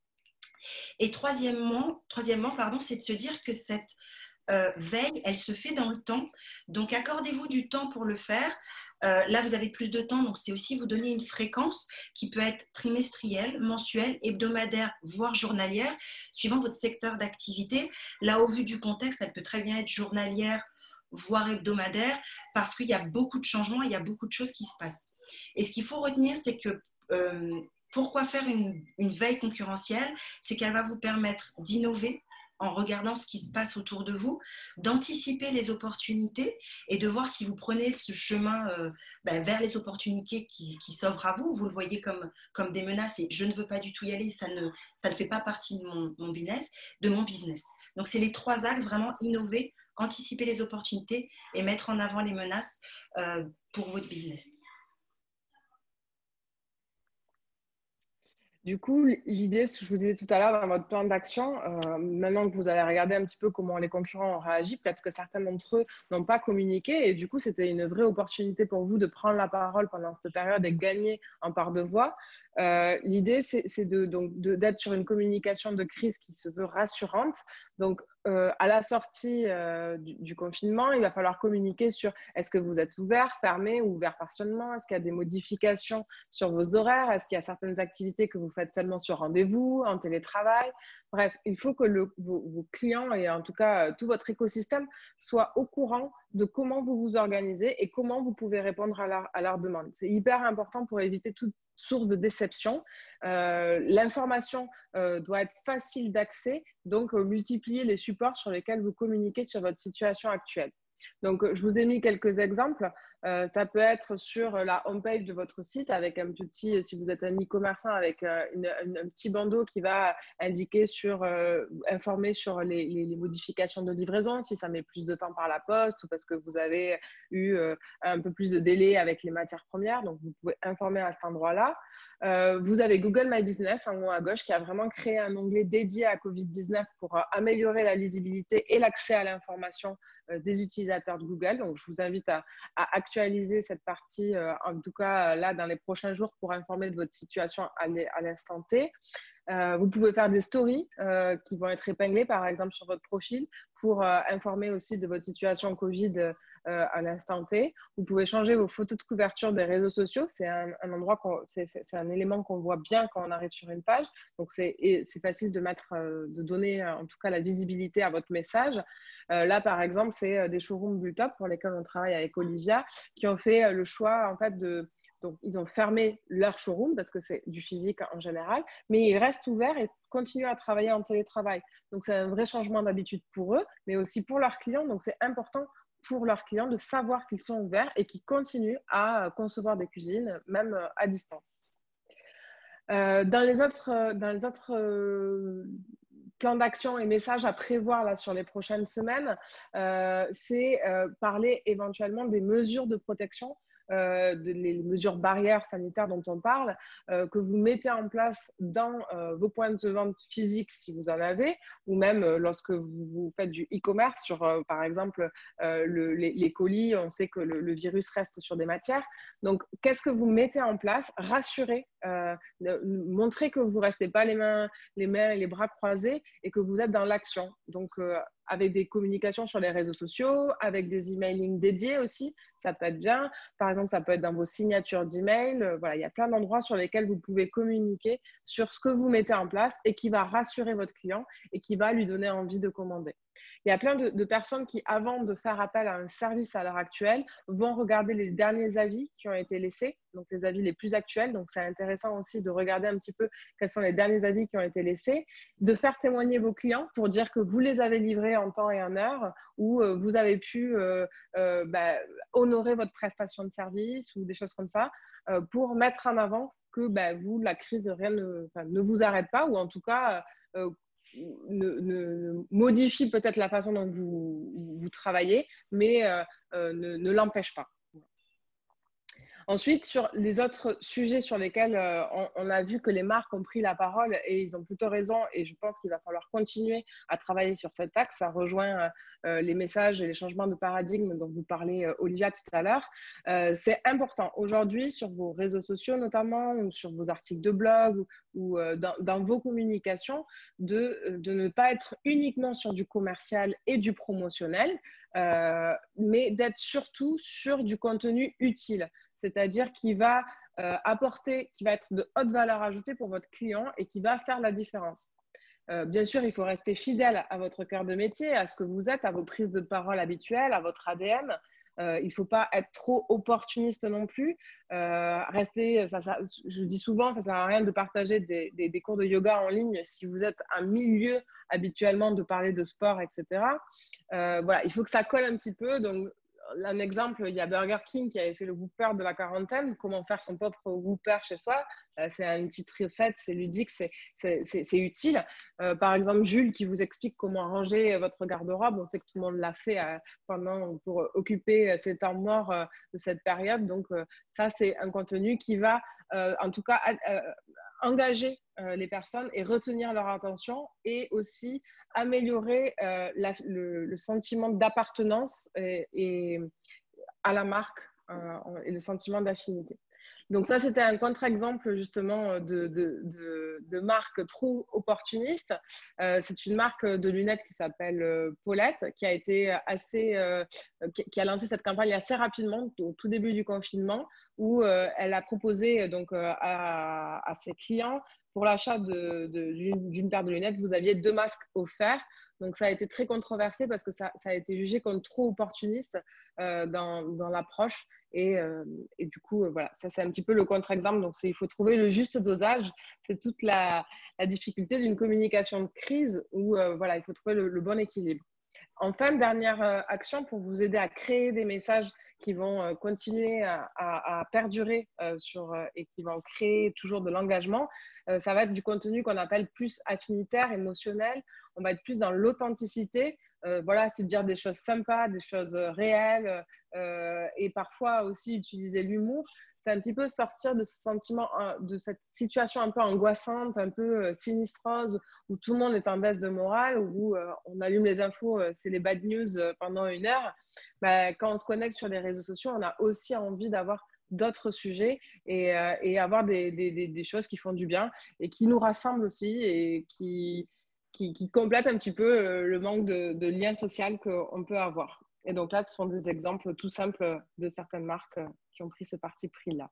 Et troisièmement, troisièmement pardon, c'est de se dire que cette euh, veille, elle se fait dans le temps. Donc, accordez-vous du temps pour le faire. Euh, là, vous avez plus de temps, donc c'est aussi vous donner une fréquence qui peut être trimestrielle, mensuelle, hebdomadaire, voire journalière, suivant votre secteur d'activité. Là, au vu du contexte, elle peut très bien être journalière, voire hebdomadaire, parce qu'il y a beaucoup de changements, il y a beaucoup de choses qui se passent. Et ce qu'il faut retenir, c'est que euh, pourquoi faire une, une veille concurrentielle, c'est qu'elle va vous permettre d'innover en regardant ce qui se passe autour de vous, d'anticiper les opportunités et de voir si vous prenez ce chemin euh, ben, vers les opportunités qui, qui s'offrent à vous. Vous le voyez comme, comme des menaces et je ne veux pas du tout y aller, ça ne, ça ne fait pas partie de mon, mon business, de mon business. Donc, c'est les trois axes, vraiment innover, anticiper les opportunités et mettre en avant les menaces euh, pour votre business. Du coup, l'idée, ce que je vous disais tout à l'heure dans votre plan d'action, euh, maintenant que vous avez regardé un petit peu comment les concurrents ont réagi, peut-être que certains d'entre eux n'ont pas communiqué et du coup, c'était une vraie opportunité pour vous de prendre la parole pendant cette période et gagner en part de voix. Euh, l'idée, c'est de, donc, de, d'être sur une communication de crise qui se veut rassurante. Donc, euh, à la sortie euh, du, du confinement, il va falloir communiquer sur est-ce que vous êtes ouvert, fermé ou ouvert partiellement, est-ce qu'il y a des modifications sur vos horaires, est-ce qu'il y a certaines activités que vous faites seulement sur rendez-vous, en télétravail. Bref, il faut que le, vos, vos clients et en tout cas tout votre écosystème soient au courant de comment vous vous organisez et comment vous pouvez répondre à leur, à leur demande. C'est hyper important pour éviter toute source de déception. Euh, l'information euh, doit être facile d'accès, donc euh, multiplier les supports sur lesquels vous communiquez sur votre situation actuelle. Donc, je vous ai mis quelques exemples. Euh, ça peut être sur la homepage de votre site avec un petit, si vous êtes un e-commerçant, avec euh, une, une, un petit bandeau qui va indiquer sur, euh, informer sur les, les, les modifications de livraison, si ça met plus de temps par la poste ou parce que vous avez eu euh, un peu plus de délai avec les matières premières. Donc, vous pouvez informer à cet endroit-là. Euh, vous avez Google My Business en haut à gauche qui a vraiment créé un onglet dédié à covid dix-neuf pour euh, améliorer la lisibilité et l'accès à l'information euh, des utilisateurs de Google. Donc, je vous invite à, à actualiser cette partie, euh, en tout cas là, dans les prochains jours pour informer de votre situation à l'instant T. Euh, vous pouvez faire des stories euh, qui vont être épinglées, par exemple, sur votre profil pour euh, informer aussi de votre situation Covid euh, à l'instant T. Vous pouvez changer vos photos de couverture des réseaux sociaux. C'est un, un endroit, c'est un élément qu'on voit bien quand on arrive sur une page. Donc, c'est facile de mettre, euh, de donner en tout cas la visibilité à votre message. Euh, là, par exemple, c'est des showrooms Bulltop pour lesquels on travaille avec Olivia qui ont fait le choix en fait de Donc, ils ont fermé leur showroom parce que c'est du physique en général, mais ils restent ouverts et continuent à travailler en télétravail. Donc, c'est un vrai changement d'habitude pour eux, mais aussi pour leurs clients. Donc, c'est important pour leurs clients de savoir qu'ils sont ouverts et qu'ils continuent à concevoir des cuisines, même à distance. Euh, dans les autres, dans les autres euh, plans d'action et messages à prévoir là, sur les prochaines semaines, euh, c'est euh, parler éventuellement des mesures de protection. Euh, de, les mesures barrières sanitaires dont on parle, euh, que vous mettez en place dans euh, vos points de vente physiques si vous en avez, ou même euh, lorsque vous, vous faites du e-commerce sur, euh, par exemple, euh, le, les, les colis, on sait que le, le virus reste sur des matières. Donc, qu'est-ce que vous mettez en place? Rassurez, euh, montrez que vous ne restez pas les mains, les mains et les bras croisés et que vous êtes dans l'action. Donc, euh, avec des communications sur les réseaux sociaux, avec des emailing dédiés aussi, ça peut être bien. Par exemple, ça peut être dans vos signatures d'email. Voilà, il y a plein d'endroits sur lesquels vous pouvez communiquer sur ce que vous mettez en place et qui va rassurer votre client et qui va lui donner envie de commander. Il y a plein de, de personnes qui, avant de faire appel à un service à l'heure actuelle, vont regarder les derniers avis qui ont été laissés, donc les avis les plus actuels. Donc, c'est intéressant aussi de regarder un petit peu quels sont les derniers avis qui ont été laissés, de faire témoigner vos clients pour dire que vous les avez livrés en temps et en heure ou euh, vous avez pu euh, euh, bah, honorer votre prestation de service ou des choses comme ça euh, pour mettre en avant que bah, vous, la crise, rien ne, enfin, ne vous arrête pas ou en tout cas euh, Ne, ne modifie peut-être la façon dont vous, vous travaillez, mais euh, euh, ne, ne l'empêche pas. Ensuite, sur les autres sujets sur lesquels euh, on, on a vu que les marques ont pris la parole et ils ont plutôt raison et je pense qu'il va falloir continuer à travailler sur cet axe. Ça rejoint euh, les messages et les changements de paradigme dont vous parlez, euh, Olivia, tout à l'heure. Euh, c'est important aujourd'hui sur vos réseaux sociaux notamment ou sur vos articles de blog ou, ou euh, dans, dans vos communications de, de ne pas être uniquement sur du commercial et du promotionnel, euh, mais d'être surtout sur du contenu utile. C'est-à-dire qui va euh, apporter, qui va être de haute valeur ajoutée pour votre client et qui va faire la différence. Euh, bien sûr, il faut rester fidèle à votre cœur de métier, à ce que vous êtes, à vos prises de parole habituelles, à votre A D N. Euh, il ne faut pas être trop opportuniste non plus. Euh, rester, ça, ça, je dis souvent, ça ne sert à rien de partager des, des, des cours de yoga en ligne si vous êtes un milieu habituellement de parler de sport, et cetera. Euh, voilà, il faut que ça colle un petit peu. Donc, un exemple, il y a Burger King qui avait fait le Whopper de la quarantaine. Comment faire son propre Whopper chez soi? Euh, c'est une petite recette, c'est ludique, c'est utile. Euh, par exemple, Jules qui vous explique comment ranger votre garde-robe. On sait que tout le monde l'a fait euh, pendant, pour occuper ses temps morts euh, de cette période. Donc, euh, ça, c'est un contenu qui va, euh, en tout cas, euh, engager euh, les personnes et retenir leur attention et aussi améliorer euh, la, le, le sentiment d'appartenance et, et à la marque euh, et le sentiment d'affinité. Donc ça, c'était un contre-exemple justement de, de, de, de marque trop opportuniste. Euh, c'est une marque de lunettes qui s'appelle euh, Paulette, qui a été assez, euh, qui, qui a lancé cette campagne assez rapidement au tout début du confinement, où euh, elle a proposé donc euh, à, à ses clients, pour l'achat de, de, d'une, d'une paire de lunettes, vous aviez deux masques offerts. Donc ça a été très controversé parce que ça, ça a été jugé comme trop opportuniste euh, dans, dans l'approche. Et, euh, et du coup, euh, voilà, ça c'est un petit peu le contre-exemple. Donc, c'est, il faut trouver le juste dosage. C'est toute la, la difficulté d'une communication de crise où euh, voilà, il faut trouver le, le bon équilibre. Enfin, dernière euh, action pour vous aider à créer des messages qui vont euh, continuer à, à, à perdurer euh, sur, euh, et qui vont créer toujours de l'engagement, euh, ça va être du contenu qu'on appelle plus affinitaire, émotionnel. On va être plus dans l'authenticité. Euh, voilà, se dire des choses sympas, des choses réelles euh, et parfois aussi utiliser l'humour. C'est un petit peu sortir de ce sentiment, de cette situation un peu angoissante, un peu euh, sinistrose, où tout le monde est en baisse de morale, où euh, on allume les infos, euh, c'est les bad news euh, pendant une heure. Bah, quand on se connecte sur les réseaux sociaux, on a aussi envie d'avoir d'autres sujets et, euh, et avoir des, des, des, des choses qui font du bien et qui nous rassemblent aussi et qui Qui, qui complète un petit peu euh, le manque de, de lien social qu'on peut avoir. Et donc là, ce sont des exemples tout simples de certaines marques euh, qui ont pris ce parti pris-là.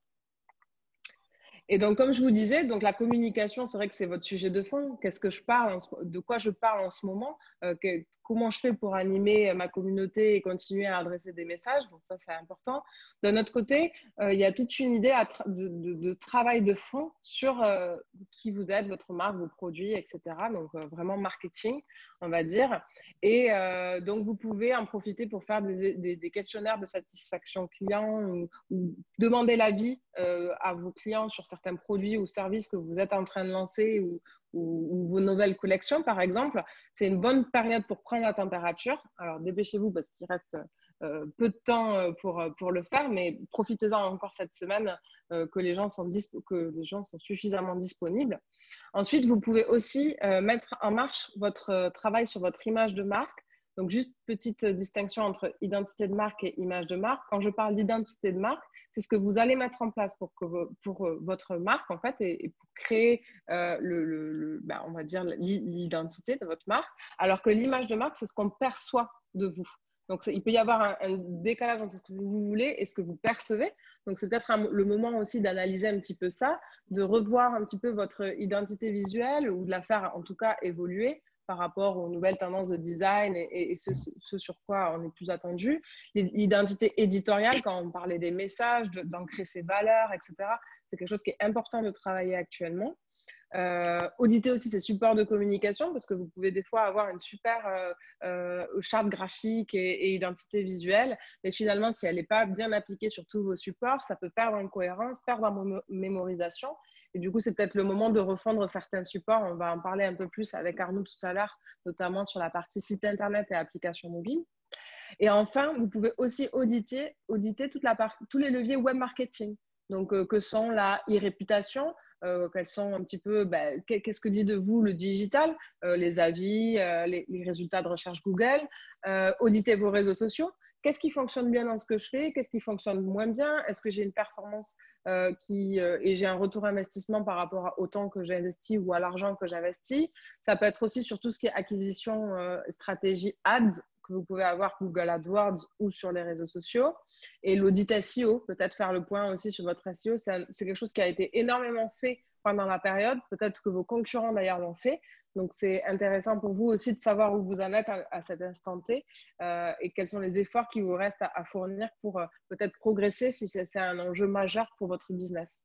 Et donc, comme je vous disais, donc la communication, c'est vrai que c'est votre sujet de fond. Qu'est-ce que je parle, de quoi je parle en ce moment, euh, que, comment je fais pour animer ma communauté et continuer à adresser des messages. Donc ça, c'est important. D'un autre côté, euh, il y a toute une idée à de, de, de travail de fond sur euh, qui vous êtes, votre marque, vos produits, et cetera. Donc euh, vraiment marketing, on va dire. Et euh, donc, vous pouvez en profiter pour faire des, des, des questionnaires de satisfaction client ou, ou demander l'avis euh, à vos clients sur certains produits ou services que vous êtes en train de lancer ou, ou, ou vos nouvelles collections, par exemple. C'est une bonne période pour prendre la température. Alors, dépêchez-vous parce qu'il reste euh, peu de temps pour, pour le faire, mais profitez-en encore cette semaine euh, que, les gens sont que les gens sont suffisamment disponibles. Ensuite, vous pouvez aussi euh, mettre en marche votre euh, travail sur votre image de marque. Donc, juste petite distinction entre identité de marque et image de marque. Quand je parle d'identité de marque, c'est ce que vous allez mettre en place pour, que, pour votre marque, en fait, et, et pour créer, euh, le, le, le, ben, on va dire, l'identité de votre marque. Alors que l'image de marque, c'est ce qu'on perçoit de vous. Donc, il peut y avoir un, un décalage entre ce que vous voulez et ce que vous percevez. Donc, c'est peut-être un, le moment aussi d'analyser un petit peu ça, de revoir un petit peu votre identité visuelle ou de la faire, en tout cas, évoluer par rapport aux nouvelles tendances de design et, et ce, ce sur quoi on est plus attendu. L'identité éditoriale, quand on parlait des messages, d'ancrer ses valeurs, et cetera, c'est quelque chose qui est important de travailler actuellement. Euh, auditer aussi ces supports de communication parce que vous pouvez des fois avoir une super euh, euh, charte graphique et, et identité visuelle, mais finalement, si elle n'est pas bien appliquée sur tous vos supports, ça peut perdre en cohérence, perdre en mémorisation. Et du coup, c'est peut-être le moment de refondre certains supports. On va en parler un peu plus avec Arnaud tout à l'heure, notamment sur la partie site internet et applications mobiles. Et enfin, vous pouvez aussi auditer, auditer toute la part, tous les leviers web marketing. Donc, euh, que sont la e-réputation, euh, quels sont un petit peu, ben, qu'est-ce que dit de vous le digital, euh, les avis, euh, les, les résultats de recherche Google, euh, auditer vos réseaux sociaux. Qu'est-ce qui fonctionne bien dans ce que je fais? Qu'est-ce qui fonctionne moins bien? Est-ce que j'ai une performance euh, qui, euh, et j'ai un retour investissement par rapport au temps que j'ai investi ou à l'argent que j'investis? Ça peut être aussi sur tout ce qui est acquisition, euh, stratégie ads, que vous pouvez avoir Google AdWords ou sur les réseaux sociaux. Et l'audit S E O, peut-être faire le point aussi sur votre S E O, c'est quelque chose qui a été énormément fait pendant la période. Peut-être que vos concurrents d'ailleurs l'ont fait. Donc, c'est intéressant pour vous aussi de savoir où vous en êtes à, à cet instant T euh, et quels sont les efforts qui vous restent à, à fournir pour euh, peut-être progresser si c'est un enjeu majeur pour votre business.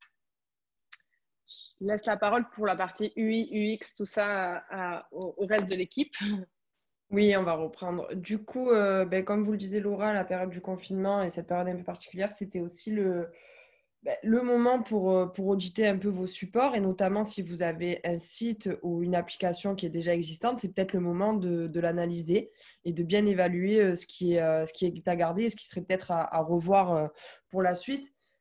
Je laisse la parole pour la partie U I, U X, tout ça à, à, au, au reste de l'équipe. Oui, on va reprendre. Du coup, euh, ben, comme vous le disiez, Laura, la période du confinement et cette période un peu particulière, c'était aussi le, ben, le moment pour, pour auditer un peu vos supports et notamment si vous avez un site ou une application qui est déjà existante, c'est peut-être le moment de, de l'analyser et de bien évaluer ce qui est, ce qui est à garder et ce qui serait peut-être à, à revoir pour la suite.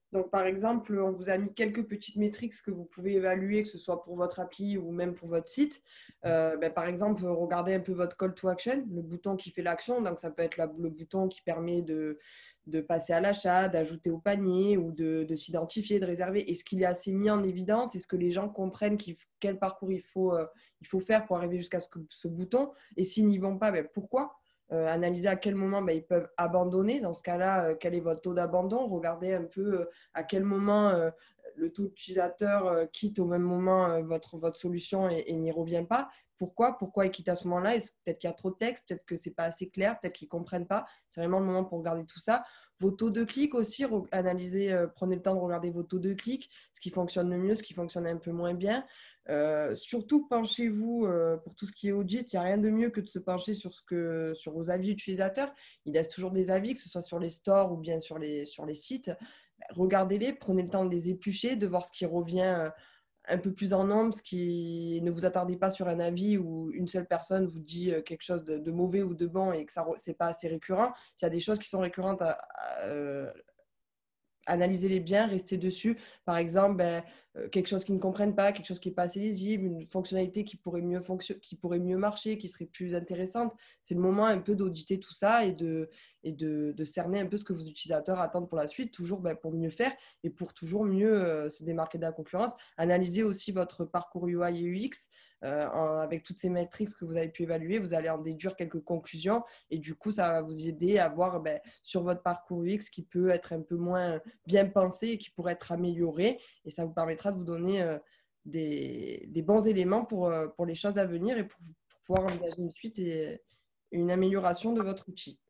Donc, par exemple, on vous a mis quelques petites métriques que vous pouvez évaluer, que ce soit pour votre appli ou même pour votre site. Euh, ben, par exemple, regardez un peu votre call to action, le bouton qui fait l'action. Donc, ça peut être la, le bouton qui permet de, de passer à l'achat, d'ajouter au panier ou de, de s'identifier, de réserver. Est-ce qu'il est assez mis en évidence? Est-ce que les gens comprennent quel parcours il faut, euh, il faut faire pour arriver jusqu'à ce, ce bouton? Et s'ils n'y vont pas, ben, pourquoi? Euh, analyser à quel moment ben, ils peuvent abandonner. Dans ce cas-là, euh, quel est votre taux d'abandon? Regardez un peu euh, à quel moment euh, le taux d'utilisateur euh, quitte au même moment euh, votre, votre solution et, et n'y revient pas. Pourquoi? Pourquoi il quitte à ce moment-là? Peut-être qu'il y a trop de texte, peut-être que ce n'est pas assez clair, peut-être qu'ils ne comprennent pas. C'est vraiment le moment pour regarder tout ça. Vos taux de clic aussi, analysez, euh, prenez le temps de regarder vos taux de clic, ce qui fonctionne le mieux, ce qui fonctionne un peu moins bien. Euh, surtout, penchez-vous euh, pour tout ce qui est audit. Il n'y a rien de mieux que de se pencher sur, ce que, sur vos avis utilisateurs. Ils laissent toujours des avis, que ce soit sur les stores ou bien sur les, sur les sites. Regardez-les, prenez le temps de les éplucher, de voir ce qui revient euh, un peu plus en nombre, ce qui ne vous attardez pas sur un avis où une seule personne vous dit quelque chose de, de mauvais ou de bon et que ce n'est pas assez récurrent. S'il y a des choses qui sont récurrentes à, à euh, analysez-les bien, restez dessus. Par exemple, ben, euh, quelque chose qu'ils ne comprennent pas, quelque chose qui n'est pas assez lisible, une fonctionnalité qui pourrait mieux fonction- qui pourrait mieux marcher, qui serait plus intéressante. C'est le moment un peu d'auditer tout ça et, de, et de, de cerner un peu ce que vos utilisateurs attendent pour la suite, toujours ben, pour mieux faire et pour toujours mieux euh, se démarquer de la concurrence. Analysez aussi votre parcours U I et U X. Euh, en, avec toutes ces métriques que vous avez pu évaluer, vous allez en déduire quelques conclusions et du coup, ça va vous aider à voir ben, sur votre parcours U X qui peut être un peu moins bien pensé et qui pourrait être amélioré et ça vous permettra de vous donner euh, des, des bons éléments pour, euh, pour les choses à venir et pour, pour pouvoir envisager une suite et une amélioration de votre outil.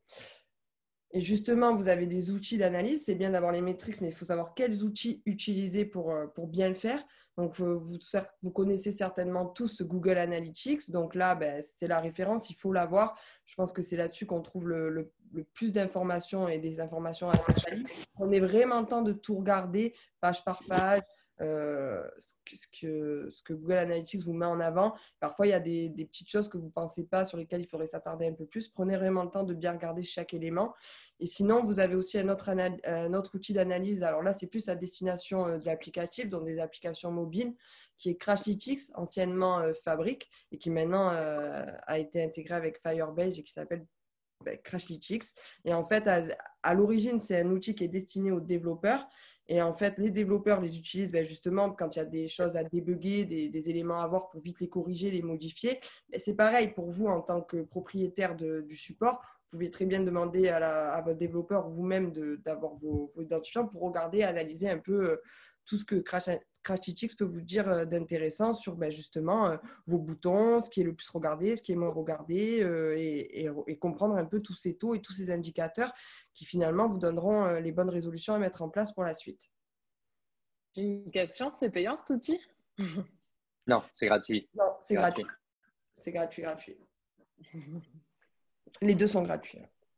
Et justement, vous avez des outils d'analyse. C'est bien d'avoir les métriques, mais il faut savoir quels outils utiliser pour, pour bien le faire. Donc, vous, vous connaissez certainement tous Google Analytics. Donc là, ben, c'est la référence, il faut l'avoir. Je pense que c'est là-dessus qu'on trouve le, le, le plus d'informations et des informations assez quali. Prenez vraiment le temps de tout regarder, page par page. Euh, ce, que, ce que Google Analytics vous met en avant. Parfois, il y a des, des petites choses que vous ne pensez pas, sur lesquelles il faudrait s'attarder un peu plus. Prenez vraiment le temps de bien regarder chaque élément. Et sinon, vous avez aussi un autre, un autre outil d'analyse. Alors là, c'est plus à destination de l'applicatif, donc des applications mobiles, qui est Crashlytics, anciennement euh, Fabric, et qui maintenant euh, a été intégré avec Firebase et qui s'appelle ben, Crashlytics. Et en fait, à, à l'origine, c'est un outil qui est destiné aux développeurs. Et en fait, les développeurs les utilisent ben, justement quand il y a des choses à débugger, des, des éléments à voir pour vite les corriger, les modifier. Mais c'est pareil pour vous en tant que propriétaire de, du support. Vous pouvez très bien demander à, la, à votre développeur vous-même d'avoir vos, vos identifiants pour regarder, analyser un peu euh, tout ce que Crash, Crashlytics peut vous dire euh, d'intéressant sur ben, justement euh, vos boutons, ce qui est le plus regardé, ce qui est moins regardé euh, et, et, et comprendre un peu tous ces taux et tous ces indicateurs qui finalement vous donneront euh, les bonnes résolutions à mettre en place pour la suite. J'ai une question, c'est payant cet outil? Non, c'est gratuit. Non, c'est gratuit. C'est gratuit, gratuit. Les deux sont gratuits.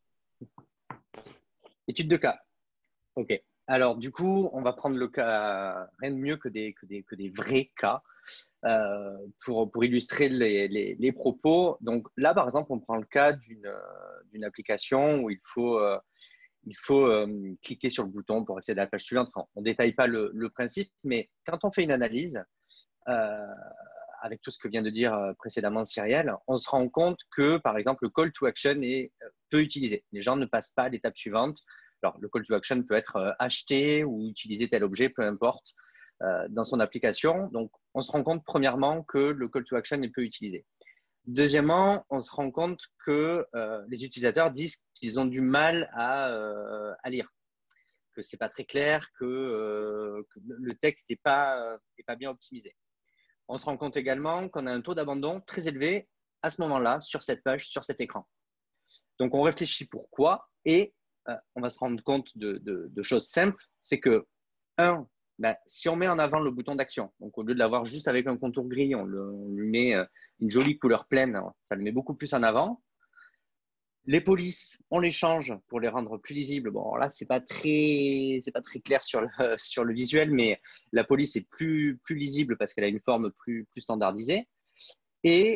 Étude de cas. OK. Alors, du coup, on va prendre le cas, rien de mieux que des, que des, que des vrais cas euh, pour, pour illustrer les, les, les propos. Donc là, par exemple, on prend le cas d'une d'une application où il faut, euh, il faut euh, cliquer sur le bouton pour accéder à la page suivante. Enfin, on ne détaille pas le, le principe, mais quand on fait une analyse, euh, avec tout ce que vient de dire précédemment Cyrielle, on se rend compte que, par exemple, le call to action est peu utilisé. Les gens ne passent pas à l'étape suivante. Alors, le call to action peut être acheter ou utiliser tel objet, peu importe, euh, dans son application. Donc, on se rend compte, premièrement, que le call to action est peu utilisé. Deuxièmement, on se rend compte que euh, les utilisateurs disent qu'ils ont du mal à, euh, à lire, que ce n'est pas très clair, que, euh, que le texte n'est pas, est pas bien optimisé. On se rend compte également qu'on a un taux d'abandon très élevé à ce moment-là, sur cette page, sur cet écran. Donc, on réfléchit pourquoi et euh, on va se rendre compte de, de, de choses simples. C'est que, un, ben, si on met en avant le bouton d'action, donc au lieu de l'avoir juste avec un contour gris, on, le, on lui met euh, une jolie couleur pleine, ça le met beaucoup plus en avant. Les polices, on les change pour les rendre plus lisibles. Bon, là, ce n'est pas, pas très clair sur le, sur le visuel, mais la police est plus, plus lisible parce qu'elle a une forme plus, plus standardisée. Et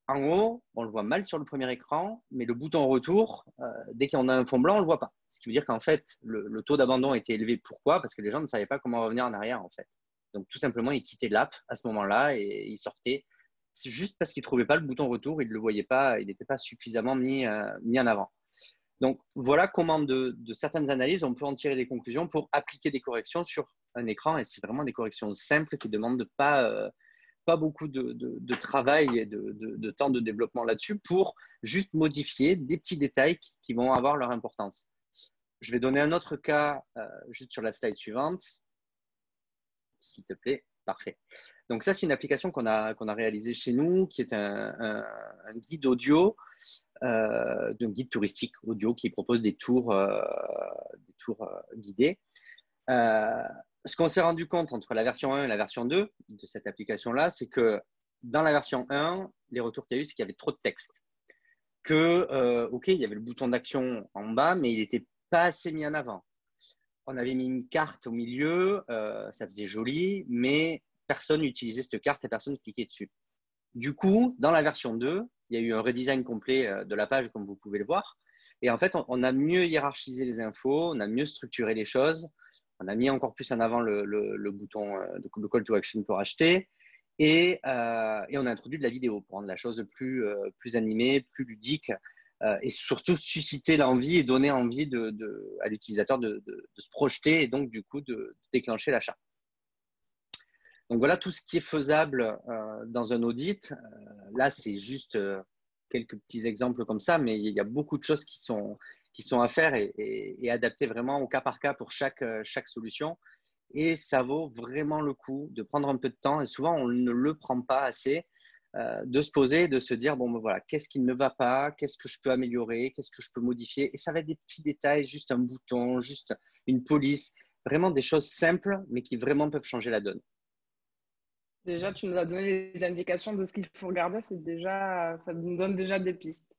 en haut, on le voit mal sur le premier écran, mais le bouton retour, euh, dès qu'on a un fond blanc, on ne le voit pas. Ce qui veut dire qu'en fait, le, le taux d'abandon était élevé. Pourquoi? Parce que les gens ne savaient pas comment revenir en arrière, en fait. Donc, tout simplement, ils quittaient l'app à ce moment-là et ils sortaient. C'est juste parce qu'ils ne trouvaient pas le bouton retour, ils ne le voyaient pas, il n'était pas suffisamment mis, euh, mis en avant. Donc, voilà comment de, de certaines analyses, on peut en tirer des conclusions pour appliquer des corrections sur un écran. Et c'est vraiment des corrections simples qui ne demandent pas… Euh, pas beaucoup de, de, de travail et de, de, de temps de développement là-dessus pour juste modifier des petits détails qui, qui vont avoir leur importance. Je vais donner un autre cas euh, juste sur la slide suivante, s'il te plaît. Parfait. Donc ça, c'est une application qu'on a, qu'on a réalisée chez nous, qui est un, un, un guide audio, euh, un guide touristique audio qui propose des tours, euh, des tours euh, guidés. Euh, ce qu'on s'est rendu compte entre la version un et la version deux de cette application-là, c'est que dans la version un, les retours qu'il y a eu, c'est qu'il y avait trop de texte. Que, euh, OK, il y avait le bouton d'action en bas, mais il n'était pas assez mis en avant. On avait mis une carte au milieu, euh, ça faisait joli, mais personne n'utilisait cette carte et personne ne cliquait dessus. Du coup, dans la version deux, il y a eu un redesign complet de la page, comme vous pouvez le voir. Et en fait, on, on a mieux hiérarchisé les infos, on a mieux structuré les choses. On a mis encore plus en avant le, le, le bouton, le call to action pour acheter et, euh, et on a introduit de la vidéo pour rendre la chose plus, euh, plus animée, plus ludique euh, et surtout susciter l'envie et donner envie de, de, à l'utilisateur de, de, de se projeter et donc du coup de, de déclencher l'achat. Donc voilà tout ce qui est faisable euh, dans un audit. Euh, là, c'est juste euh, quelques petits exemples comme ça, mais il y a beaucoup de choses qui sont… qui sont à faire et, et, et adaptés vraiment au cas par cas pour chaque, chaque solution. Et ça vaut vraiment le coup de prendre un peu de temps, et souvent on ne le prend pas assez, euh, de se poser, de se dire, bon ben voilà, qu'est-ce qui ne va pas, qu'est-ce que je peux améliorer, qu'est-ce que je peux modifier. Et ça va être des petits détails, juste un bouton, juste une police, vraiment des choses simples, mais qui vraiment peuvent changer la donne. Déjà, tu nous as donné des indications de ce qu'il faut regarder, c'est déjà, ça nous donne déjà des pistes.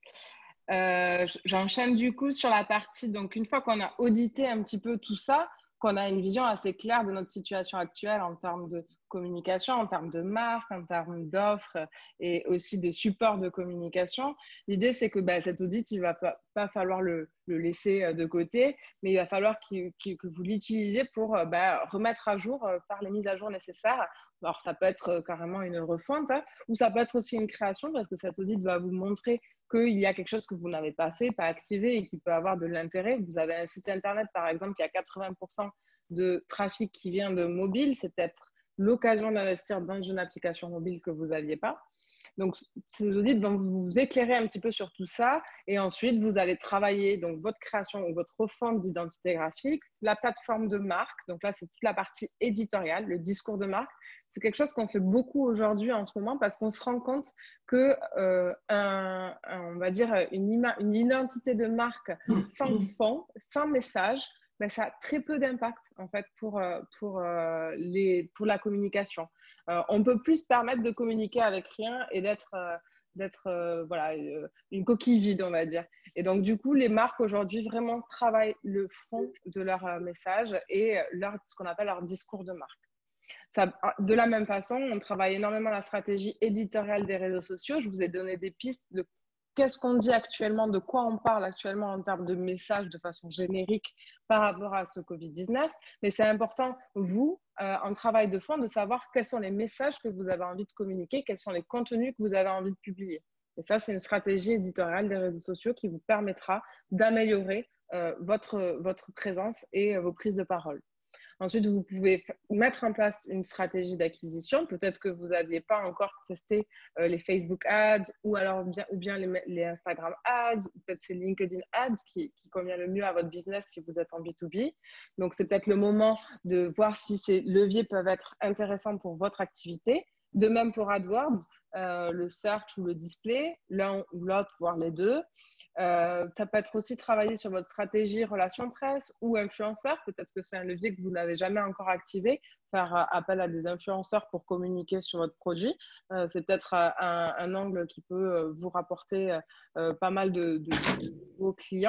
Euh, J'enchaîne du coup sur la partie, donc une fois qu'on a audité un petit peu tout ça, qu'on a une vision assez claire de notre situation actuelle en termes de communication, en termes de marque, en termes d'offres et aussi de support de communication. L'idée, c'est que bah, cet audit, il ne va pas, pas falloir le, le laisser de côté, mais il va falloir qu qu que vous l'utilisiez pour bah, remettre à jour, faire les mises à jour nécessaires. Alors, ça peut être carrément une refonte hein, ou ça peut être aussi une création parce que cet audit va vous montrer qu'il y a quelque chose que vous n'avez pas fait, pas activé et qui peut avoir de l'intérêt. Vous avez un site internet, par exemple, qui a quatre-vingts pour cent de trafic qui vient de mobile. C'est peut-être l'occasion d'investir dans une application mobile que vous n'aviez pas. Donc, ces audits vont vous éclairer un petit peu sur tout ça et ensuite, vous allez travailler donc, votre création ou votre refonte d'identité graphique, la plateforme de marque. Donc là, c'est toute la partie éditoriale, le discours de marque. C'est quelque chose qu'on fait beaucoup aujourd'hui en ce moment parce qu'on se rend compte que, euh, un, un, on va dire, une, une identité de marque sans fond, sans message, ben, ça a très peu d'impact en fait pour, pour, euh, les, pour la communication. Euh, on peut plus se permettre de communiquer avec rien et d'être euh, d'être euh, voilà, une coquille vide, on va dire. Et donc, du coup, les marques aujourd'hui vraiment travaillent le fond de leur euh, message et leur, ce qu'on appelle leur discours de marque. Ça, de la même façon, on travaille énormément la stratégie éditoriale des réseaux sociaux. Je vous ai donné des pistes de qu'est-ce qu'on dit actuellement, de quoi on parle actuellement en termes de messages de façon générique par rapport à ce covid dix-neuf. Mais c'est important, vous, euh, en travail de fond, de savoir quels sont les messages que vous avez envie de communiquer, quels sont les contenus que vous avez envie de publier. Et ça, c'est une stratégie éditoriale des réseaux sociaux qui vous permettra d'améliorer euh, votre, votre présence et euh, vos prises de parole. Ensuite, vous pouvez mettre en place une stratégie d'acquisition. Peut-être que vous n'aviez pas encore testé euh, les Facebook Ads ou, alors bien, ou bien les, les Instagram Ads, ou peut-être c'est LinkedIn Ads qui, qui convient le mieux à votre business si vous êtes en B deux B. Donc, c'est peut-être le moment de voir si ces leviers peuvent être intéressants pour votre activité. De même pour AdWords, euh, le search ou le display, l'un ou l'autre, voire les deux. Euh, ça peut être aussi travailler sur votre stratégie relation presse ou influenceur. Peut-être que c'est un levier que vous n'avez jamais encore activé. Faire euh, appel à des influenceurs pour communiquer sur votre produit. Euh, c'est peut-être euh, un, un angle qui peut euh, vous rapporter euh, pas mal de, de, de vos clients.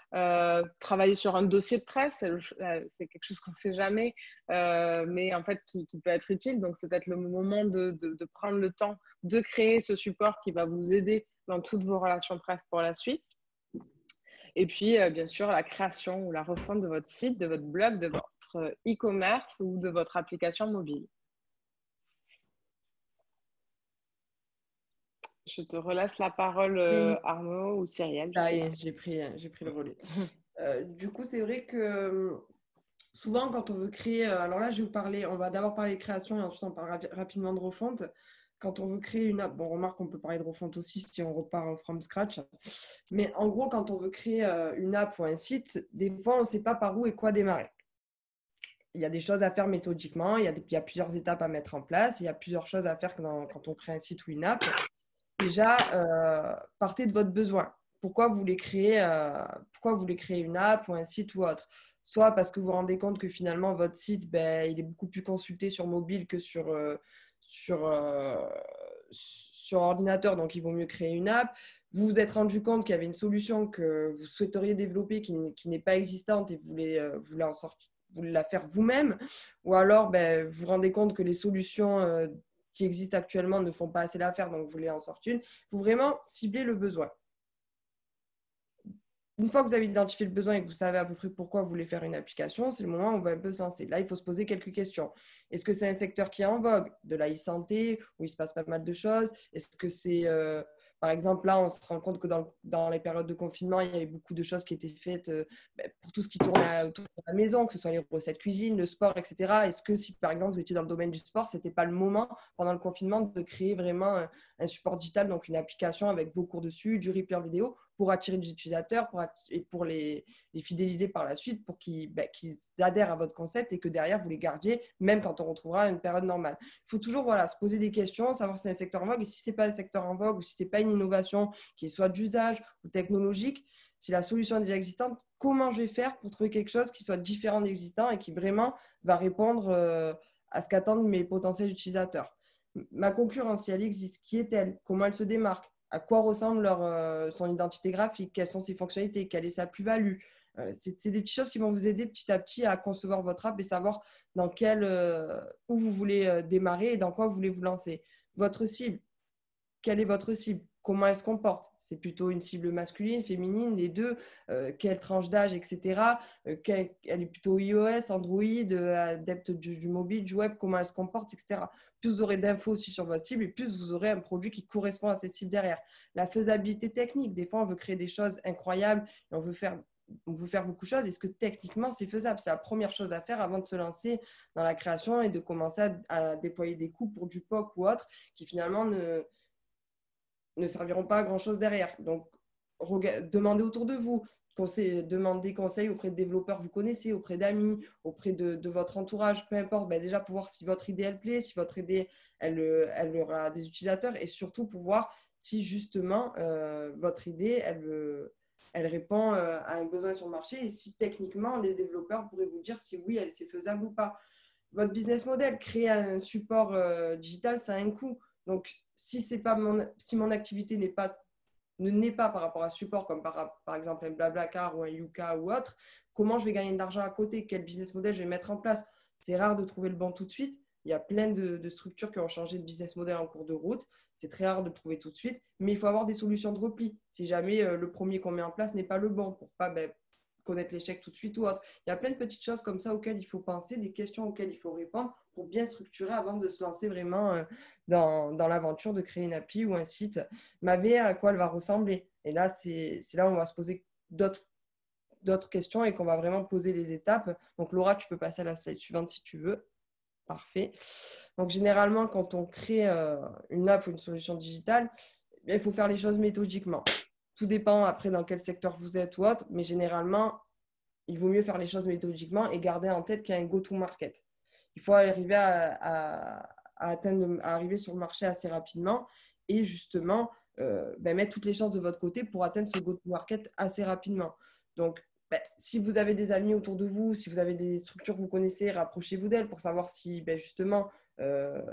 Euh, travailler sur un dossier de presse, c'est quelque chose qu'on ne fait jamais, euh, mais en fait qui, qui peut être utile. Donc, c'est peut-être le moment de, de, de prendre le temps de créer ce support qui va vous aider dans toutes vos relations presse pour la suite. Et puis, euh, bien sûr, la création ou la refonte de votre site, de votre blog, de votre e-commerce ou de votre application mobile. Je te relaisse la parole, euh, Arnaud ou Cyrielle. Ça y est, j'ai pris, j'ai pris le relais. euh, du coup, c'est vrai que souvent, quand on veut créer, alors là, je vais vous parler, on va d'abord parler de création et ensuite on parlera rapidement de refonte. Quand on veut créer une app, bon, remarque, on peut parler de refonte aussi si on repart from scratch. Mais en gros, quand on veut créer une app ou un site, des fois, on ne sait pas par où et quoi démarrer. Il y a des choses à faire méthodiquement, il y a, des, il y a plusieurs étapes à mettre en place, il y a plusieurs choses à faire quand, quand on crée un site ou une app. Déjà, euh, partez de votre besoin. Pourquoi vous voulez créer, euh, pourquoi vous voulez créer une app ou un site ou autre? Soit parce que vous vous rendez compte que finalement, votre site, ben, il est beaucoup plus consulté sur mobile que sur, euh, sur, euh, sur ordinateur, donc il vaut mieux créer une app. Vous vous êtes rendu compte qu'il y avait une solution que vous souhaiteriez développer qui, qui n'est pas existante et vous voulez, euh, vous voulez en sortir, vous voulez la faire vous-même. Ou alors, ben, vous vous rendez compte que les solutions euh, qui existent actuellement ne font pas assez l'affaire, donc vous voulez en sortir une. Il faut vraiment cibler le besoin. Une fois que vous avez identifié le besoin et que vous savez à peu près pourquoi vous voulez faire une application, c'est le moment où on va un peu se lancer. Là, il faut se poser quelques questions. Est-ce que c'est un secteur qui est en vogue? De la e-santé, où il se passe pas mal de choses? Est-ce que c'est... Euh, par exemple, là, on se rend compte que dans, dans les périodes de confinement, il y avait beaucoup de choses qui étaient faites euh, pour tout ce qui tourne à, autour de la maison, que ce soit les recettes cuisine, le sport, et cetera. Est-ce que si, par exemple, vous étiez dans le domaine du sport, ce n'était pas le moment, pendant le confinement, de créer vraiment un, un support digital, donc une application avec vos cours dessus, du replay vidéo, pour attirer des utilisateurs pour et pour les, les fidéliser par la suite, pour qu'ils, bah, qu'ils adhèrent à votre concept et que derrière, vous les gardiez, même quand on retrouvera une période normale. Il faut toujours voilà, se poser des questions, savoir si c'est un secteur en vogue et si ce n'est pas un secteur en vogue ou si ce n'est pas une innovation qui est soit d'usage ou technologique, si la solution est déjà existante, comment je vais faire pour trouver quelque chose qui soit différent de l'existant et qui vraiment va répondre euh, à ce qu'attendent mes potentiels utilisateurs. Ma concurrence, si elle existe, qui est-elle? Comment elle se démarque? À quoi ressemble leur, euh, son identité graphique? Quelles sont ses fonctionnalités? Quelle est sa plus-value? euh, c'est, c'est des petites choses qui vont vous aider petit à petit à concevoir votre app et savoir dans quel, euh, où vous voulez euh, démarrer et dans quoi vous voulez vous lancer. Votre cible, quelle est votre cible? Comment elle se comporte? C'est plutôt une cible masculine, féminine, les deux? euh, Quelle tranche d'âge, et cetera. Euh, quelle, elle est plutôt iOS, Android, euh, adepte du, du mobile, du web, comment elle se comporte, et cetera. Plus vous aurez d'infos aussi sur votre cible et plus vous aurez un produit qui correspond à cette cible derrière. La faisabilité technique, des fois on veut créer des choses incroyables et on veut faire on veut faire beaucoup de choses. Est-ce que techniquement c'est faisable? C'est la première chose à faire avant de se lancer dans la création et de commencer à, à déployer des coûts pour du P O C ou autre qui finalement ne ne serviront pas à grand-chose derrière. Donc, demandez autour de vous, conseil, demandez conseil auprès de développeurs que vous connaissez, auprès d'amis, auprès de, de votre entourage, peu importe, ben déjà pour voir si votre idée, elle plaît, si votre idée, elle, elle aura des utilisateurs et surtout pour voir si justement euh, votre idée, elle, elle répond euh, à un besoin sur le marché et si techniquement, les développeurs pourraient vous dire si oui, elle c'est faisable ou pas. Votre business model, créer un support euh, digital, ça a un coût. Donc, si, c'est pas mon, si mon activité n'est pas, ne n'est pas par rapport à ce support, comme par, par exemple un Blablacar ou un Yuka ou autre, comment je vais gagner de l'argent à côté? Quel business model je vais mettre en place? C'est rare de trouver le bon tout de suite. Il y a plein de, de structures qui ont changé de business model en cours de route. C'est très rare de le trouver tout de suite, mais il faut avoir des solutions de repli. Si jamais euh, le premier qu'on met en place n'est pas le bon, pour pas ben, connaître l'échec tout de suite ou autre. Il y a plein de petites choses comme ça auxquelles il faut penser, des questions auxquelles il faut répondre pour bien structurer avant de se lancer vraiment euh, dans, dans l'aventure de créer une appli ou un site. Ma V R, à quoi elle va ressembler? Et là, c'est, c'est là où on va se poser d'autres, d'autres questions et qu'on va vraiment poser les étapes. Donc, Laura, tu peux passer à la slide suivante si tu veux. Parfait. Donc, généralement, quand on crée euh, une app ou une solution digitale, il faut faire les choses méthodiquement. Tout dépend après dans quel secteur vous êtes ou autre, mais généralement, il vaut mieux faire les choses méthodiquement et garder en tête qu'il y a un go-to-market. Il faut arriver à, à, à, atteindre, à arriver sur le marché assez rapidement et justement euh, ben, mettre toutes les chances de votre côté pour atteindre ce go-to-market assez rapidement. Donc, ben, si vous avez des amis autour de vous, si vous avez des structures que vous connaissez, rapprochez-vous d'elles pour savoir si ben, justement euh,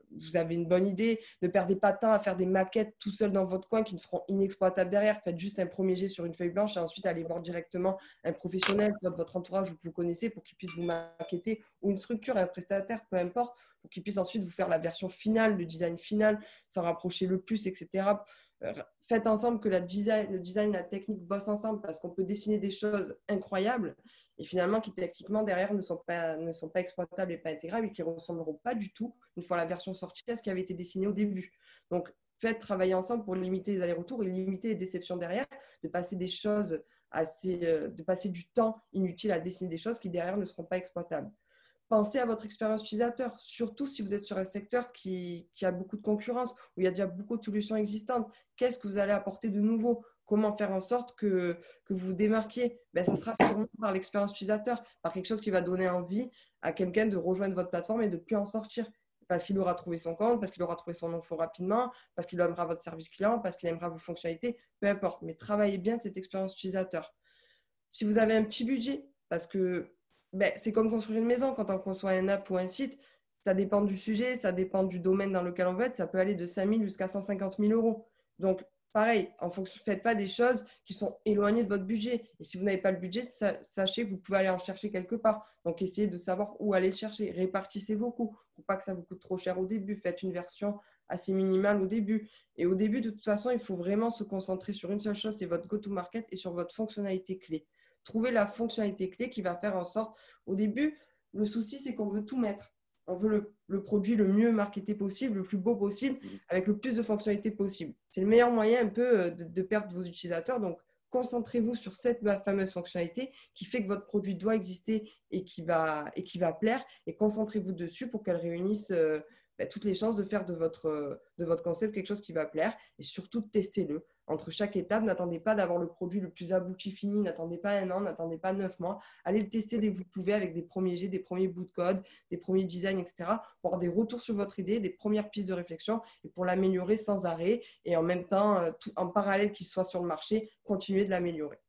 vous avez une bonne idée. Ne perdez pas de temps à faire des maquettes tout seul dans votre coin qui ne seront inexploitables derrière. Faites juste un premier jet sur une feuille blanche et ensuite allez voir directement un professionnel, soit de votre entourage ou que vous connaissez, pour qu'il puisse vous maqueter, ou une structure, un prestataire, peu importe, pour qu'il puisse ensuite vous faire la version finale, le design final, s'en rapprocher le plus, et cetera. Faites ensemble que la design, le design et la technique bossent ensemble, parce qu'on peut dessiner des choses incroyables et finalement qui techniquement derrière ne sont pas, ne sont pas exploitables et pas intégrables et qui ne ressembleront pas du tout, une fois la version sortie, à ce qui avait été dessiné au début. Donc faites travailler ensemble pour limiter les allers-retours et limiter les déceptions derrière, de passer des choses assez, euh, de passer du temps inutile à dessiner des choses qui derrière ne seront pas exploitables. Pensez à votre expérience utilisateur, surtout si vous êtes sur un secteur qui, qui a beaucoup de concurrence, où il y a déjà beaucoup de solutions existantes. Qu'est-ce que vous allez apporter de nouveau? Comment faire en sorte que, que vous vous démarquiez? Ben, ça sera sûrement par l'expérience utilisateur, par quelque chose qui va donner envie à quelqu'un de rejoindre votre plateforme et de ne plus en sortir. Parce qu'il aura trouvé son compte, parce qu'il aura trouvé son info rapidement, parce qu'il aimera votre service client, parce qu'il aimera vos fonctionnalités, peu importe. Mais travaillez bien cette expérience utilisateur. Si vous avez un petit budget, parce que ben, c'est comme construire une maison. Quand on conçoit un app ou un site, ça dépend du sujet, ça dépend du domaine dans lequel on veut être. Ça peut aller de cinq mille jusqu'à cent cinquante mille euros. Donc, pareil, en fonction, faites pas des choses qui sont éloignées de votre budget. Et si vous n'avez pas le budget, sachez que vous pouvez aller en chercher quelque part. Donc, essayez de savoir où aller le chercher. Répartissez vos coûts pour pas que ça vous coûte trop cher au début. Faites une version assez minimale au début. Et au début, de toute façon, il faut vraiment se concentrer sur une seule chose, c'est votre go-to-market et sur votre fonctionnalité clé. Trouver la fonctionnalité clé qui va faire en sorte, au début, le souci, c'est qu'on veut tout mettre. On veut le, le produit le mieux marketé possible, le plus beau possible, avec le plus de fonctionnalités possible. C'est le meilleur moyen un peu de, de perdre vos utilisateurs. Donc, concentrez-vous sur cette fameuse fonctionnalité qui fait que votre produit doit exister et qui va, et qui va plaire. Et concentrez-vous dessus pour qu'elle réunisse euh, ben, toutes les chances de faire de votre, de votre concept quelque chose qui va plaire. Et surtout, testez-le. Entre chaque étape, n'attendez pas d'avoir le produit le plus abouti fini, n'attendez pas un an, n'attendez pas neuf mois. Allez le tester dès que vous pouvez avec des premiers jets, des premiers bouts de code, des premiers designs, et cetera pour avoir des retours sur votre idée, des premières pistes de réflexion et pour l'améliorer sans arrêt et en même temps, tout, en parallèle qu'il soit sur le marché, continuer de l'améliorer.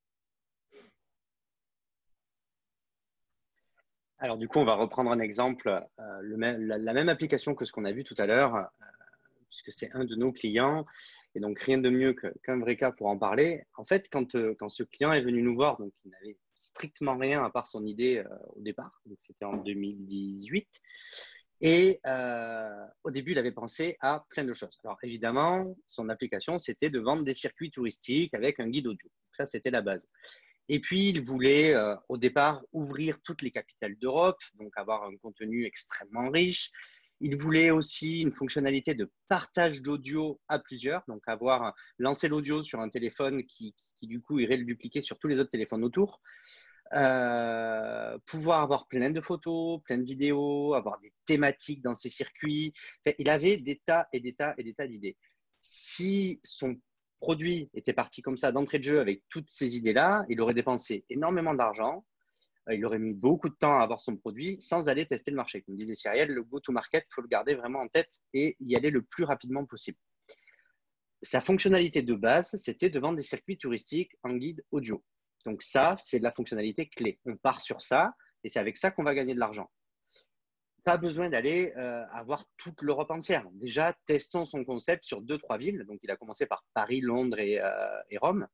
Alors du coup, on va reprendre un exemple, euh, le même, la, la même application que ce qu'on a vu tout à l'heure, euh, puisque c'est un de nos clients. Et donc, rien de mieux qu'un vrai cas pour en parler. En fait, quand, euh, quand ce client est venu nous voir, donc il n'avait strictement rien à part son idée euh, au départ. Donc, c'était en deux mille dix-huit. Et euh, au début, il avait pensé à plein de choses. Alors, évidemment, son application, c'était de vendre des circuits touristiques avec un guide audio. Donc, ça, c'était la base. Et puis, il voulait, euh, au départ, ouvrir toutes les capitales d'Europe, donc avoir un contenu extrêmement riche. Il voulait aussi une fonctionnalité de partage d'audio à plusieurs, donc avoir lancé l'audio sur un téléphone qui, qui, du coup, irait le dupliquer sur tous les autres téléphones autour. Euh, pouvoir avoir plein de photos, plein de vidéos, avoir des thématiques dans ses circuits. Enfin, il avait des tas et des tas et des tas d'idées. Si son produit était parti comme ça d'entrée de jeu avec toutes ces idées-là, il aurait dépensé énormément d'argent. Il aurait mis beaucoup de temps à avoir son produit sans aller tester le marché. Comme disait Cyrielle, le go-to-market, il faut le garder vraiment en tête et y aller le plus rapidement possible. Sa fonctionnalité de base, c'était de vendre des circuits touristiques en guide audio. Donc ça, c'est la fonctionnalité clé. On part sur ça et c'est avec ça qu'on va gagner de l'argent. Pas besoin d'aller euh, avoir toute l'Europe entière. Déjà, testons son concept sur deux, trois villes. Donc, il a commencé par Paris, Londres et, euh, et Rome.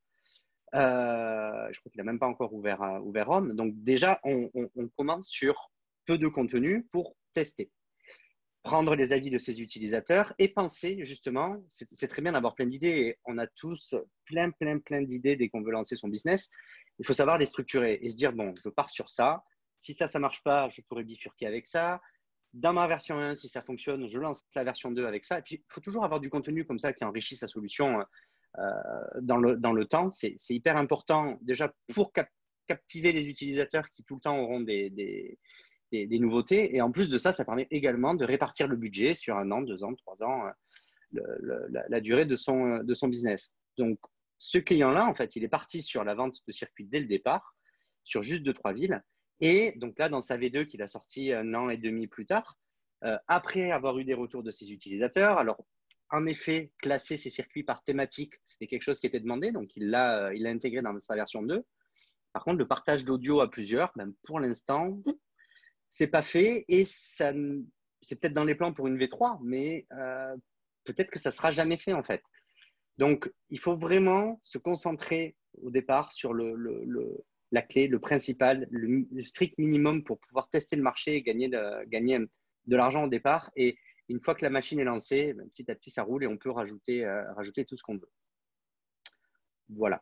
Euh, je crois qu'il n'a même pas encore ouvert, euh, ouvert Rome. Donc déjà, on, on, on commence sur peu de contenu pour tester. Prendre les avis de ses utilisateurs et penser justement, c'est très bien d'avoir plein d'idées et on a tous plein, plein, plein d'idées dès qu'on veut lancer son business. Il faut savoir les structurer et se dire, bon, je pars sur ça. Si ça, ça ne marche pas, je pourrais bifurquer avec ça. Dans ma version un, si ça fonctionne, je lance la version deux avec ça. Et puis, il faut toujours avoir du contenu comme ça qui enrichit sa solution Euh, dans, le, dans le temps. C'est hyper important déjà pour cap captiver les utilisateurs qui tout le temps auront des, des, des, des nouveautés. Et en plus de ça, ça permet également de répartir le budget sur un an, deux ans, trois ans, le, le, la, la durée de son, de son business. Donc, ce client-là, en fait, il est parti sur la vente de circuits dès le départ, sur juste deux, trois villes. Et donc là, dans sa V deux qu'il a sorti un an et demi plus tard, euh, après avoir eu des retours de ses utilisateurs, alors en effet, classer ces circuits par thématique, c'était quelque chose qui était demandé, donc il l'a il l'a intégré dans sa version deux. Par contre, le partage d'audio à plusieurs, ben pour l'instant, c'est pas fait et ça, c'est peut-être dans les plans pour une V trois, mais euh, peut-être que ça ne sera jamais fait en fait. Donc, il faut vraiment se concentrer au départ sur le, le, le, la clé, le principal, le, le strict minimum pour pouvoir tester le marché et gagner de, gagner de l'argent au départ. Et une fois que la machine est lancée, ben, petit à petit, ça roule et on peut rajouter, euh, rajouter tout ce qu'on veut. Voilà.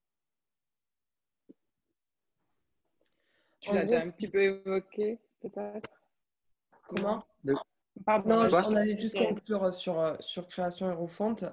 Tu l'as déjà un petit peu évoqué, peut-être? Comment? De... Pardon, non, on allait juste conclure sur, sur création et refonte.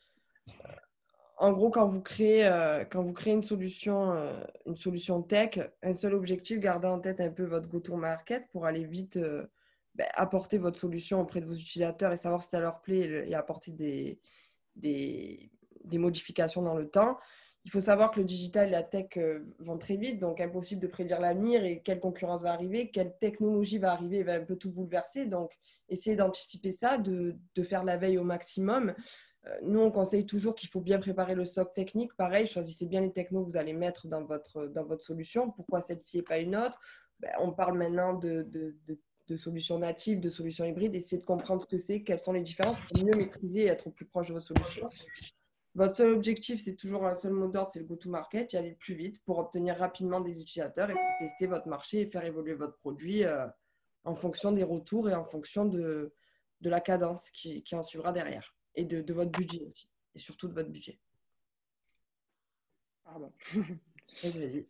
En gros, quand vous créez, euh, quand vous créez une solution, euh, une solution tech, un seul objectif, gardez en tête un peu votre go-to-market pour aller vite euh, ben, apporter votre solution auprès de vos utilisateurs et savoir si ça leur plaît et apporter des, des, des modifications dans le temps. Il faut savoir que le digital et la tech euh, vont très vite, donc impossible de prédire l'avenir et quelle concurrence va arriver, quelle technologie va arriver et va un peu tout bouleverser. Donc, essayez d'anticiper ça, de, de faire de la veille au maximum. Nous, on conseille toujours qu'il faut bien préparer le socle technique. Pareil, choisissez bien les technos que vous allez mettre dans votre, dans votre solution. Pourquoi celle-ci et pas une autre? Ben, on parle maintenant de, de, de, de solutions natives, de solutions hybrides. Essayez de comprendre ce que c'est, quelles sont les différences pour mieux maîtriser et être plus proche de vos solutions. Votre seul objectif, c'est toujours un seul mot d'ordre, c'est le go-to-market, y aller le plus vite pour obtenir rapidement des utilisateurs et pour tester votre marché et faire évoluer votre produit euh, en fonction des retours et en fonction de, de la cadence qui, qui en suivra derrière. Et de, de votre budget aussi. Et surtout de votre budget. Pardon. Vas-y, vas-y.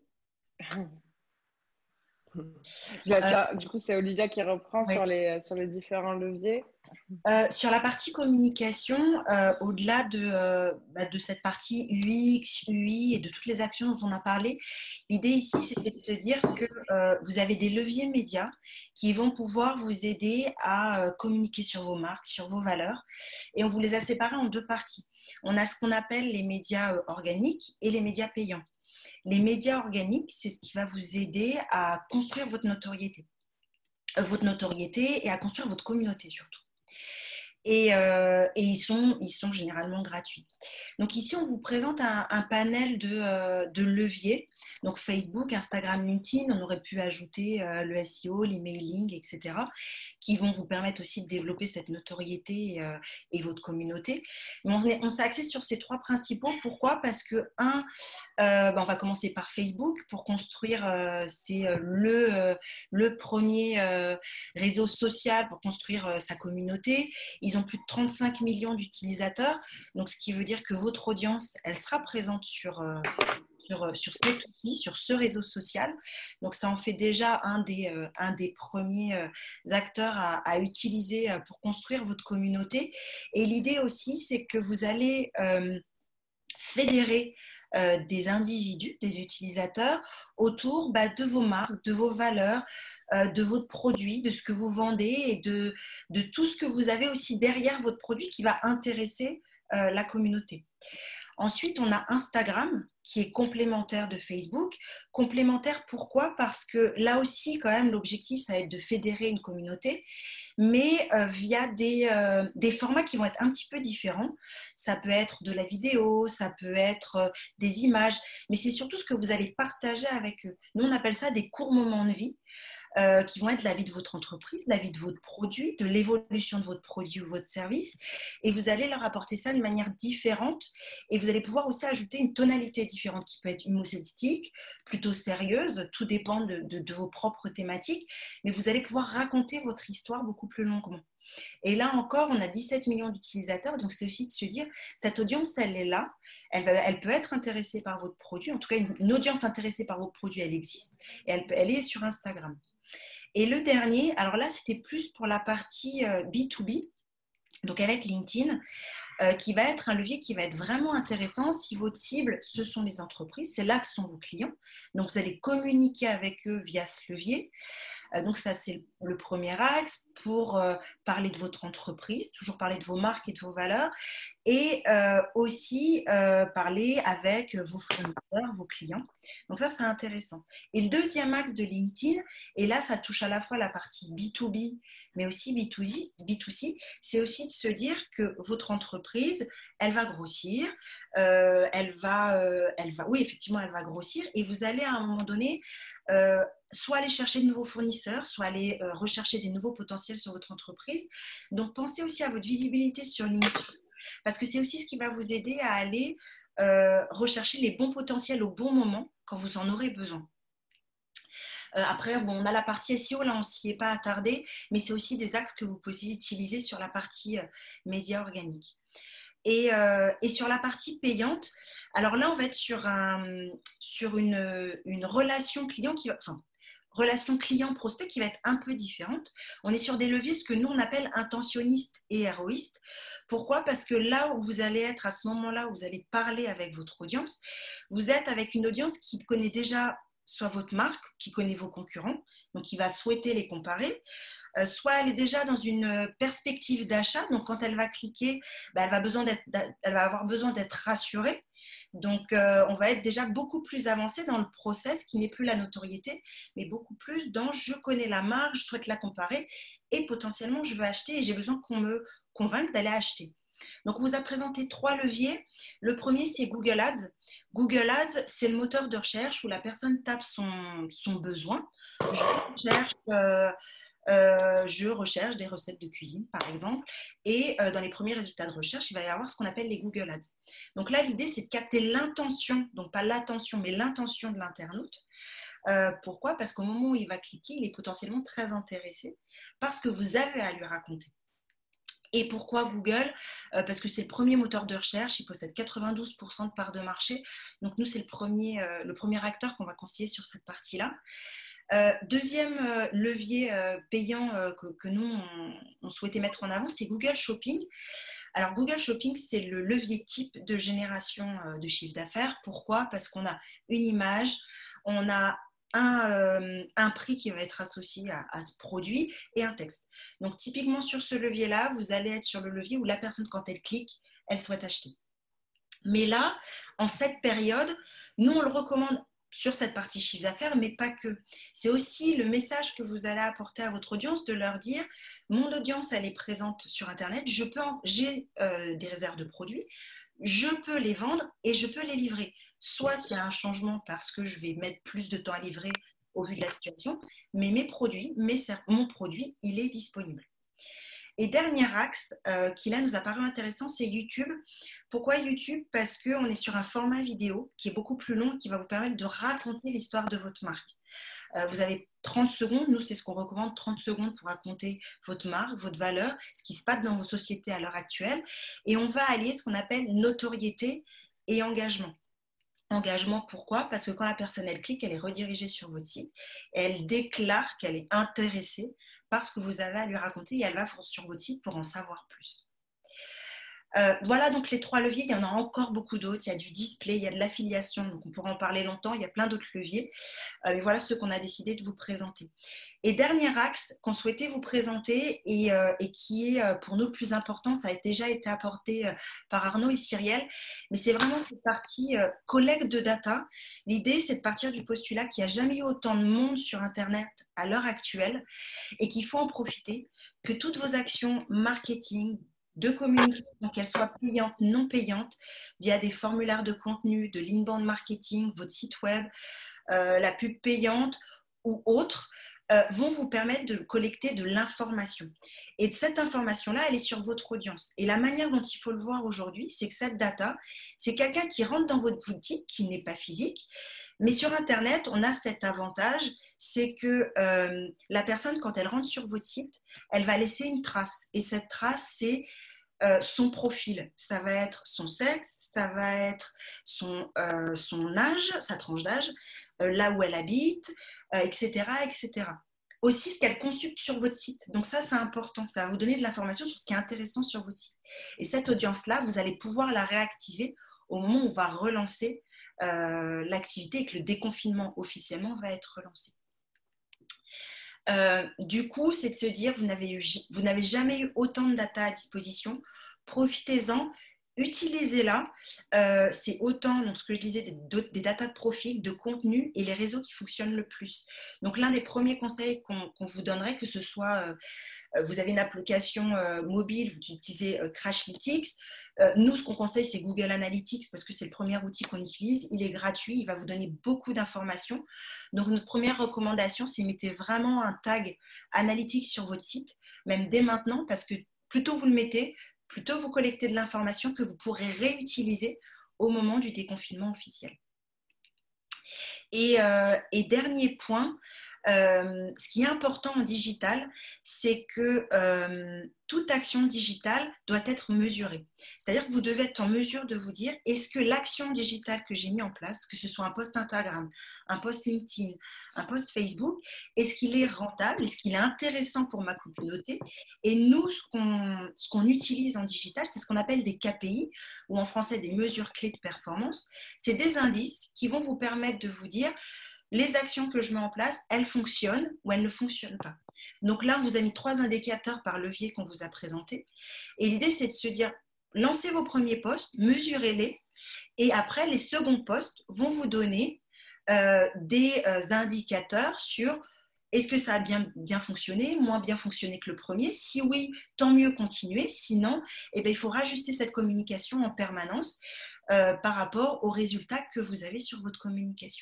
Euh, du coup, c'est Olivia qui reprend oui. sur, les, sur les différents leviers. Euh, sur la partie communication, euh, au-delà de, euh, bah, de cette partie U X, U I et de toutes les actions dont on a parlé, l'idée ici, c'était de se dire que euh, vous avez des leviers médias qui vont pouvoir vous aider à euh, communiquer sur vos marques, sur vos valeurs. Et on vous les a séparés en deux parties. On a ce qu'on appelle les médias euh, organiques et les médias payants. Les médias organiques, c'est ce qui va vous aider à construire votre notoriété. Euh, votre notoriété et à construire votre communauté surtout. Et, euh, et ils, sont, ils sont généralement gratuits. Donc ici, on vous présente un, un panel de, euh, de leviers. Donc Facebook, Instagram, LinkedIn, on aurait pu ajouter euh, le S E O, l'emailing, et cetera, qui vont vous permettre aussi de développer cette notoriété euh, et votre communauté. Mais on, on s'est axé sur ces trois principaux. Pourquoi? Parce que, un, euh, ben on va commencer par Facebook pour construire, euh, c'est euh, le, euh, le premier euh, réseau social pour construire euh, sa communauté. Ils ont plus de trente-cinq millions d'utilisateurs, donc ce qui veut dire que votre audience, elle sera présente sur, euh, sur, sur cet outil, sur ce réseau social. Donc ça en fait déjà un des, euh, un des premiers euh, acteurs à, à utiliser euh, pour construire votre communauté. Et l'idée aussi, c'est que vous allez euh, fédérer Euh, des individus, des utilisateurs autour bah, de vos marques, de vos valeurs, euh, de votre produit, de ce que vous vendez et de, de tout ce que vous avez aussi derrière votre produit qui va intéresser euh, la communauté. Ensuite, on a Instagram qui est complémentaire de Facebook. Complémentaire, pourquoi? Parce que là aussi, quand même, l'objectif, ça va être de fédérer une communauté, mais euh, via des, euh, des formats qui vont être un petit peu différents. Ça peut être de la vidéo, ça peut être euh, des images, mais c'est surtout ce que vous allez partager avec eux. Nous, on appelle ça des courts moments de vie. Euh, qui vont être la vie de votre entreprise, la vie de votre produit, de l'évolution de votre produit ou votre service. Et vous allez leur apporter ça d'une manière différente. Et vous allez pouvoir aussi ajouter une tonalité différente qui peut être humoristique, plutôt sérieuse. Tout dépend de, de, de vos propres thématiques. Mais vous allez pouvoir raconter votre histoire beaucoup plus longuement. Et là encore, on a dix-sept millions d'utilisateurs, donc c'est aussi de se dire, cette audience, elle est là, elle, va, elle peut être intéressée par votre produit, en tout cas, une, une audience intéressée par votre produit, elle existe, et elle, elle est sur Instagram. Et le dernier, alors là, c'était plus pour la partie euh, B to B, donc avec LinkedIn, euh, qui va être un levier qui va être vraiment intéressant si votre cible, ce sont les entreprises, c'est là que sont vos clients. Donc, vous allez communiquer avec eux via ce levier. Euh, donc, ça, c'est le premier axe pour euh, parler de votre entreprise, toujours parler de vos marques et de vos valeurs, et euh, aussi euh, parler avec vos fournisseurs, vos clients. Donc, ça, c'est intéressant. Et le deuxième axe de LinkedIn, et là, ça touche à la fois la partie B to B, mais aussi B to C, B to C, c'est aussi de se dire que votre entreprise entreprise, elle va grossir, euh, elle va, euh, elle va, oui, effectivement, elle va grossir et vous allez à un moment donné euh, soit aller chercher de nouveaux fournisseurs, soit aller euh, rechercher des nouveaux potentiels sur votre entreprise. Donc, pensez aussi à votre visibilité sur LinkedIn parce que c'est aussi ce qui va vous aider à aller euh, rechercher les bons potentiels au bon moment quand vous en aurez besoin. Euh, après, bon, on a la partie S E O, là, on s'y est pas attardé, mais c'est aussi des axes que vous pouvez utiliser sur la partie euh, médias organiques. Et, euh, et sur la partie payante, alors là, on va être sur, un, sur une, une relation client qui va, enfin, relation client-prospect qui va être un peu différente. On est sur des leviers, ce que nous, on appelle intentionniste et héroïste. Pourquoi? Parce que là où vous allez être, à ce moment-là, où vous allez parler avec votre audience, vous êtes avec une audience qui connaît déjà soit votre marque, qui connaît vos concurrents, donc qui va souhaiter les comparer, euh, soit elle est déjà dans une perspective d'achat, donc quand elle va cliquer, bah, elle, va besoin d'être, elle va avoir besoin d'être rassurée. Donc, euh, on va être déjà beaucoup plus avancé dans le process qui n'est plus la notoriété, mais beaucoup plus dans je connais la marque, je souhaite la comparer et potentiellement je veux acheter et j'ai besoin qu'on me convainque d'aller acheter. Donc, on vous a présenté trois leviers. Le premier, c'est Google Ads. Google Ads, c'est le moteur de recherche où la personne tape son, son besoin. Je recherche, euh, euh, je recherche des recettes de cuisine, par exemple. Et euh, dans les premiers résultats de recherche, il va y avoir ce qu'on appelle les Google Ads. Donc là, l'idée, c'est de capter l'intention, donc pas l'attention, mais l'intention de l'internaute. Euh, pourquoi? Parce qu'au moment où il va cliquer, il est potentiellement très intéressé parce que vous avez à lui raconter. Et pourquoi Google? euh, Parce que c'est le premier moteur de recherche, il possède quatre-vingt-douze pour cent de part de marché. Donc nous, c'est le premier, euh, le premier acteur qu'on va conseiller sur cette partie-là. Euh, deuxième euh, levier euh, payant euh, que, que nous, on, on souhaitait mettre en avant, c'est Google Shopping. Alors Google Shopping, c'est le levier type de génération euh, de chiffre d'affaires. Pourquoi? Parce qu'on a une image, on a Un, euh, un prix qui va être associé à, à ce produit et un texte. Donc, typiquement, sur ce levier-là, vous allez être sur le levier où la personne, quand elle clique, elle souhaite acheter. Mais là, en cette période, nous, on le recommande sur cette partie chiffre d'affaires, mais pas que. C'est aussi le message que vous allez apporter à votre audience de leur dire, mon audience, elle est présente sur Internet, je peux en, j'ai euh, des réserves de produits, je peux les vendre et je peux les livrer. Soit il y a un changement parce que je vais mettre plus de temps à livrer au vu de la situation, mais mes produits, mes, mon produit, il est disponible. Et dernier axe euh, qui là nous a paru intéressant, c'est YouTube. Pourquoi YouTube? Parce qu'on est sur un format vidéo qui est beaucoup plus long et qui va vous permettre de raconter l'histoire de votre marque. Euh, vous avez trente secondes, nous c'est ce qu'on recommande, trente secondes pour raconter votre marque, votre valeur, ce qui se passe dans vos sociétés à l'heure actuelle. Et on va allier ce qu'on appelle notoriété et engagement. Engagement, pourquoi? Parce que quand la personne, elle clique, elle est redirigée sur votre site et elle déclare qu'elle est intéressée par ce que vous avez à lui raconter et elle va sur votre site pour en savoir plus. Euh, voilà donc les trois leviers, il y en a encore beaucoup d'autres, il y a du display, il y a de l'affiliation, donc on pourra en parler longtemps, il y a plein d'autres leviers, euh, mais voilà ceux qu'on a décidé de vous présenter. Et dernier axe qu'on souhaitait vous présenter et, euh, et qui est euh, pour nous le plus important, ça a déjà été apporté euh, par Arnaud et Cyrielle, mais c'est vraiment cette partie euh, collecte de data. L'idée, c'est de partir du postulat qu'il n'y a jamais eu autant de monde sur Internet à l'heure actuelle et qu'il faut en profiter, que toutes vos actions marketing, de communication, qu'elles soient payantes, non payantes, via des formulaires de contenu, de l'inbound marketing, votre site web, euh, la pub payante ou autre, euh, vont vous permettre de collecter de l'information. Et cette information-là, elle est sur votre audience. Et la manière dont il faut le voir aujourd'hui, c'est que cette data, c'est quelqu'un qui rentre dans votre boutique, qui n'est pas physique, mais sur Internet, on a cet avantage, c'est que euh, la personne, quand elle rentre sur votre site, elle va laisser une trace. Et cette trace, c'est Euh, son profil, ça va être son sexe, ça va être son, euh, son âge, sa tranche d'âge, euh, là où elle habite, euh, et cetera, et cetera. Aussi ce qu'elle consulte sur votre site. Donc ça, c'est important. Ça va vous donner de l'information sur ce qui est intéressant sur votre site. Et cette audience-là, vous allez pouvoir la réactiver au moment où on va relancer euh, l'activité et que le déconfinement officiellement va être relancé. Euh, du coup, c'est de se dire, vous n'avez, eu, vous n'avez jamais eu autant de data à disposition, profitez-en, utilisez-la. Euh, c'est autant, donc, ce que je disais, des, des data de profil, de contenu et les réseaux qui fonctionnent le plus. Donc, l'un des premiers conseils qu'on qu'on vous donnerait, que ce soit, euh, vous avez une application euh, mobile, vous utilisez euh, Crashlytics. Euh, nous, ce qu'on conseille, c'est Google Analytics parce que c'est le premier outil qu'on utilise. Il est gratuit, il va vous donner beaucoup d'informations. Donc, notre première recommandation, c'est mettez vraiment un tag Analytics sur votre site, même dès maintenant, parce que plus tôt vous le mettez, plus tôt vous collectez de l'information que vous pourrez réutiliser au moment du déconfinement officiel. Et, euh, et dernier point, euh, ce qui est important en digital, c'est que euh, toute action digitale doit être mesurée. C'est-à-dire que vous devez être en mesure de vous dire, est-ce que l'action digitale que j'ai mis en place, que ce soit un post Instagram, un post LinkedIn, un post Facebook, est-ce qu'il est rentable, est-ce qu'il est intéressant pour ma communauté? Et nous, ce qu'on ce qu'on utilise en digital, c'est ce qu'on appelle des K P I, ou en français des mesures clés de performance. C'est des indices qui vont vous permettre de vous dire les actions que je mets en place, elles fonctionnent ou elles ne fonctionnent pas. Donc là, on vous a mis trois indicateurs par levier qu'on vous a présentés. Et l'idée, c'est de se dire, lancez vos premiers posts, mesurez-les. Et après, les seconds posts vont vous donner euh, des euh, indicateurs sur est-ce que ça a bien, bien fonctionné, moins bien fonctionné que le premier. Si oui, tant mieux, continuez. Sinon, eh bien, il faut rajuster cette communication en permanence euh, par rapport aux résultats que vous avez sur votre communication.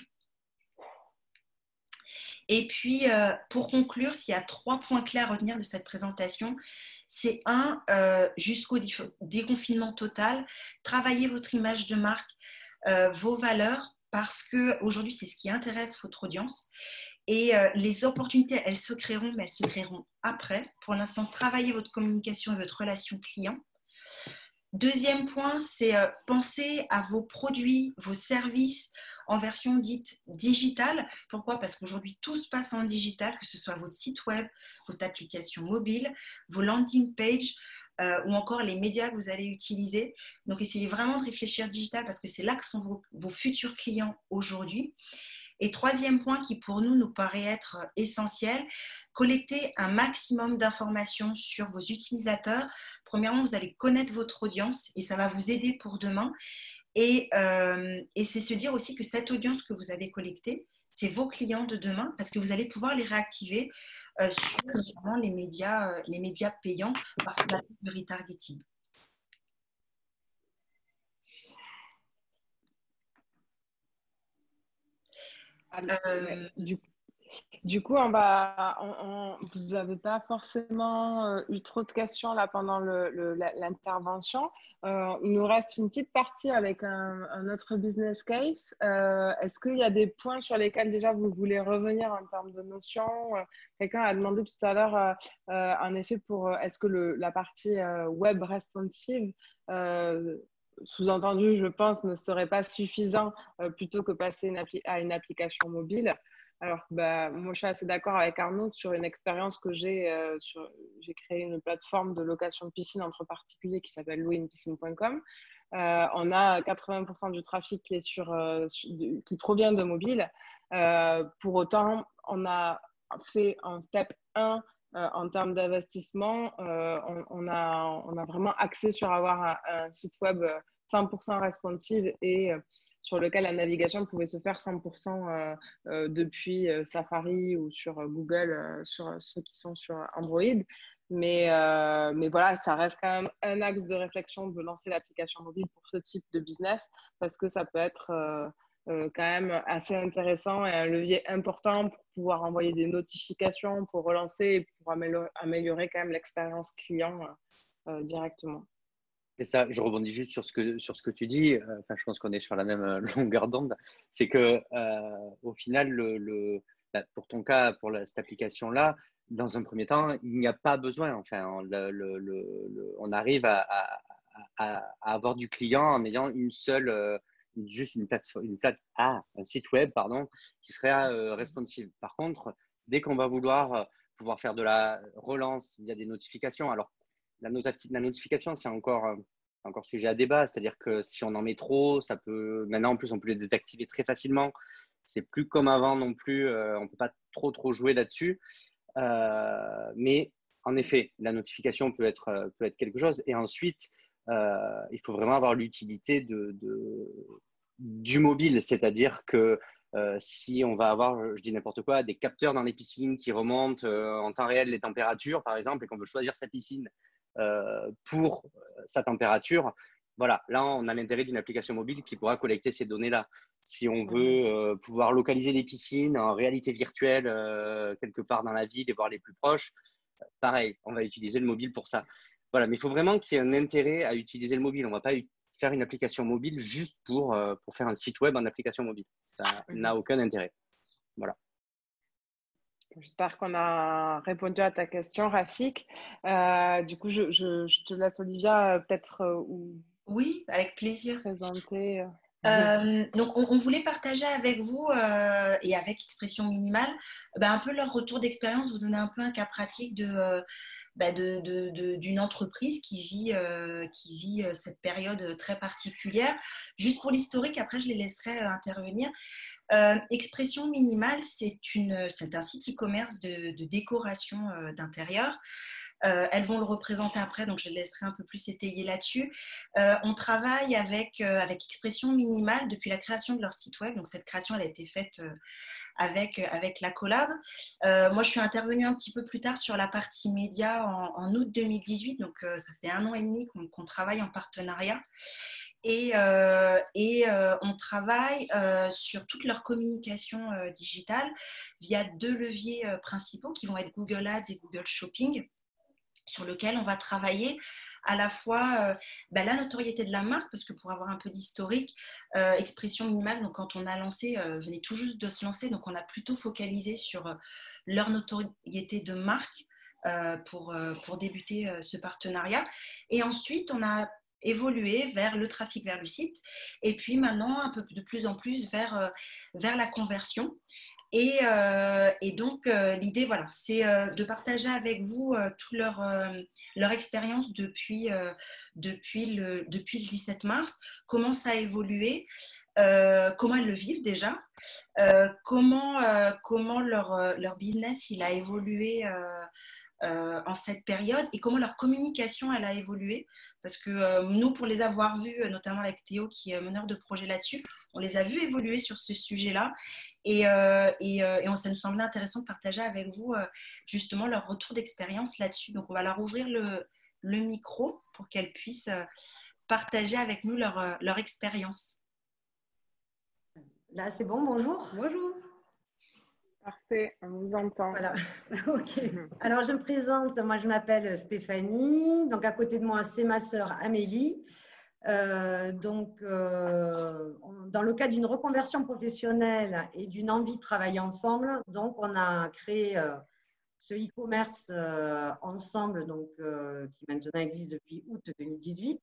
Et puis, euh, pour conclure, s'il y a trois points clés à retenir de cette présentation, c'est un, euh, jusqu'au déconfinement total, travaillez votre image de marque, euh, vos valeurs, parce qu'aujourd'hui, c'est ce qui intéresse votre audience. Et euh, les opportunités, elles se créeront, mais elles se créeront après. Pour l'instant, travaillez votre communication et votre relation client. Deuxième point, c'est euh, penser à vos produits, vos services en version dite digitale. Pourquoi? Parce qu'aujourd'hui, tout se passe en digital, que ce soit votre site web, votre application mobile, vos landing pages euh, ou encore les médias que vous allez utiliser. Donc, essayez vraiment de réfléchir digital parce que c'est là que sont vos, vos futurs clients aujourd'hui. Et troisième point qui pour nous nous paraît être essentiel, collecter un maximum d'informations sur vos utilisateurs. Premièrement, vous allez connaître votre audience et ça va vous aider pour demain. Et, euh, et c'est se dire aussi que cette audience que vous avez collectée, c'est vos clients de demain parce que vous allez pouvoir les réactiver euh, sur notamment les médias, euh, les médias payants parce qu'on a du retargeting. Euh, du, du coup, on va, on, on, vous n'avez pas forcément euh, eu trop de questions là pendant l'intervention. Euh, il nous reste une petite partie avec un, un autre business case. Euh, Est-ce qu'il y a des points sur lesquels déjà vous voulez revenir en termes de notions? Quelqu'un a demandé tout à l'heure, euh, euh, en effet, pour est-ce que le, la partie euh, web responsive euh, sous-entendu, je pense, ne serait pas suffisant euh, plutôt que passer une à une application mobile. Alors, bah, moi, je suis assez d'accord avec Arnaud sur une expérience que j'ai. Euh, j'ai créé une plateforme de location de piscine entre particuliers qui s'appelle louer une piscine point com. Euh, on a quatre-vingts pour cent du trafic qui, est sur, euh, sur, de, qui provient de mobile. Euh, pour autant, on a fait en step un Euh, en termes d'investissement, euh, on, on, a, on a vraiment axé sur avoir un, un site web cent pour cent responsive et euh, sur lequel la navigation pouvait se faire cent pour cent euh, euh, depuis euh, Safari ou sur Google, euh, sur ceux qui sont sur Android. Mais, euh, mais voilà, ça reste quand même un axe de réflexion de lancer l'application mobile pour ce type de business parce que ça peut être euh, Euh, quand même assez intéressant et un levier important pour pouvoir envoyer des notifications, pour relancer et pour améliorer, améliorer quand même l'expérience client euh, directement. C'est ça, je rebondis juste sur ce que, sur ce que tu dis. Enfin, je pense qu'on est sur la même longueur d'onde. C'est que euh, au final, le, le, pour ton cas, pour la, cette application-là, dans un premier temps, il n'y a pas besoin. Enfin, on, le, le, le, on arrive à, à, à, à avoir du client en ayant une seule euh, juste une plateforme, une plate, ah, un site web, pardon, qui serait euh, responsive. Par contre, dès qu'on va vouloir euh, pouvoir faire de la relance via des notifications, alors la, not la notification, c'est encore, euh, encore sujet à débat, c'est-à-dire que si on en met trop, ça peut, maintenant en plus, on peut les désactiver très facilement. C'est plus comme avant non plus, euh, on ne peut pas trop, trop jouer là-dessus. Euh, mais en effet, la notification peut être, peut être quelque chose. Et ensuite, euh, il faut vraiment avoir l'utilité de, de, du mobile, c'est-à-dire que euh, si on va avoir, je dis n'importe quoi, des capteurs dans les piscines qui remontent euh, en temps réel les températures, par exemple, et qu'on veut choisir sa piscine euh, pour sa température, voilà, là, on a l'intérêt d'une application mobile qui pourra collecter ces données-là. Si on veut euh, pouvoir localiser des piscines en réalité virtuelle euh, quelque part dans la ville et voir les plus proches, pareil, on va utiliser le mobile pour ça. Voilà, mais il faut vraiment qu'il y ait un intérêt à utiliser le mobile. On ne va pas faire une application mobile juste pour, euh, pour faire un site web en application mobile. Ça n'a aucun intérêt. Voilà. J'espère qu'on a répondu à ta question, Rafik. Euh, du coup, je, je, je te laisse, Olivia, peut-être euh, ou Oui, avec plaisir. présenter. Euh... Euh, donc, on, on voulait partager avec vous euh, et avec Expression Minimale ben, un peu leur retour d'expérience, vous donner un peu un cas pratique de, euh, ben de, de, de, d'une entreprise qui vit, euh, qui vit euh, cette période très particulière. Juste pour l'historique, après je les laisserai euh, intervenir. Euh, Expression Minimale, c'est, une, c'est un site e-commerce de, de décoration euh, d'intérieur. Euh, elles vont le représenter après, donc je les laisserai un peu plus étayer là-dessus. Euh, on travaille avec, euh, avec Expression Minimale depuis la création de leur site web. Donc, cette création, elle a été faite euh, avec, avec la collab. Euh, moi, je suis intervenue un petit peu plus tard sur la partie média en, en août deux mille dix-huit. Donc, euh, ça fait un an et demi qu'on, qu'on travaille en partenariat. Et, euh, et euh, on travaille euh, sur toute leur communication euh, digitale via deux leviers euh, principaux qui vont être Google Ads et Google Shopping, sur lequel on va travailler à la fois euh, bah, la notoriété de la marque, parce que pour avoir un peu d'historique, euh, Expression Minimale, donc quand on a lancé, euh, venait tout juste de se lancer, donc on a plutôt focalisé sur euh, leur notoriété de marque euh, pour, euh, pour débuter euh, ce partenariat. Et ensuite, on a évolué vers le trafic vers le site, et puis maintenant, un peu de plus en plus vers, euh, vers la conversion. Et, euh, et donc, euh, l'idée, voilà, c'est euh, de partager avec vous euh, toute leur, euh, leur expérience depuis, euh, depuis, le, depuis le dix-sept mars, comment ça a évolué, euh, comment elles le vivent déjà, euh, comment, euh, comment leur, leur business il a évolué euh, euh, en cette période et comment leur communication elle a évolué. Parce que euh, nous, pour les avoir vus, notamment avec Théo qui est meneur de projet là-dessus, on les a vus évoluer sur ce sujet-là et, euh, et, euh, et on, ça nous semblait intéressant de partager avec vous euh, justement leur retour d'expérience là-dessus. Donc, on va leur ouvrir le, le micro pour qu'elles puissent euh, partager avec nous leur, euh, leur expérience. Là, c'est bon, bonjour. Bonjour. Parfait, on vous entend. Voilà, ok. Alors, je me présente, moi je m'appelle Stéphanie, donc à côté de moi, c'est ma sœur Amélie. Euh, donc, euh, dans le cadre d'une reconversion professionnelle et d'une envie de travailler ensemble, donc on a créé euh, ce e-commerce euh, ensemble, donc, euh, qui maintenant existe depuis août deux mille dix-huit.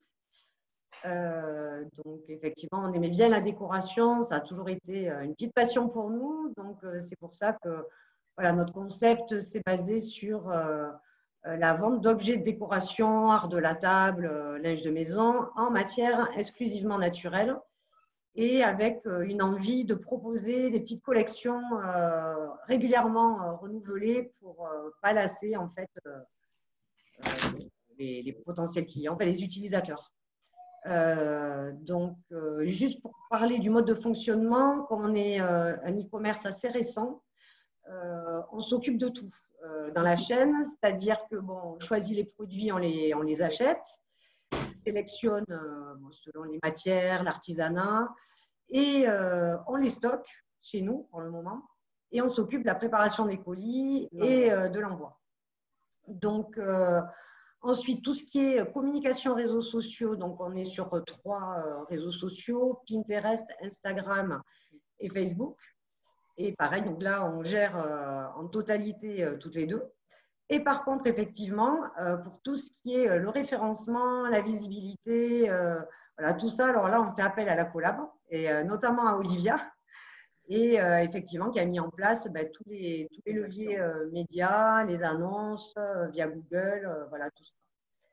Euh, donc, effectivement, on aimait bien la décoration. Ça a toujours été une petite passion pour nous. Donc, euh, c'est pour ça que voilà, notre concept s'est basé sur euh, la vente d'objets de décoration, art de la table, euh, linge de maison, en matière exclusivement naturelle et avec euh, une envie de proposer des petites collections euh, régulièrement euh, renouvelées pour ne euh, pas lasser en fait, euh, euh, les, les potentiels clients, enfin les utilisateurs. Euh, donc, euh, juste pour parler du mode de fonctionnement, comme on est euh, un e-commerce assez récent, euh, on s'occupe de tout euh, dans la chaîne, c'est-à-dire que bon, on choisit les produits, on les, on les achète, on sélectionne euh, bon, selon les matières, l'artisanat, et euh, on les stocke chez nous pour le moment, et on s'occupe de la préparation des colis et euh, de l'envoi. Donc, euh, ensuite, tout ce qui est communication réseaux sociaux, donc on est sur trois euh, réseaux sociaux, Pinterest, Instagram et Facebook. Et pareil, donc là, on gère euh, en totalité euh, toutes les deux. Et par contre, effectivement, euh, pour tout ce qui est euh, le référencement, la visibilité, euh, voilà, tout ça, alors là, on fait appel à la collab, et euh, notamment à Olivia, et euh, effectivement, qui a mis en place ben, tous, les, tous les leviers euh, médias, les annonces euh, via Google, euh, voilà, tout ça.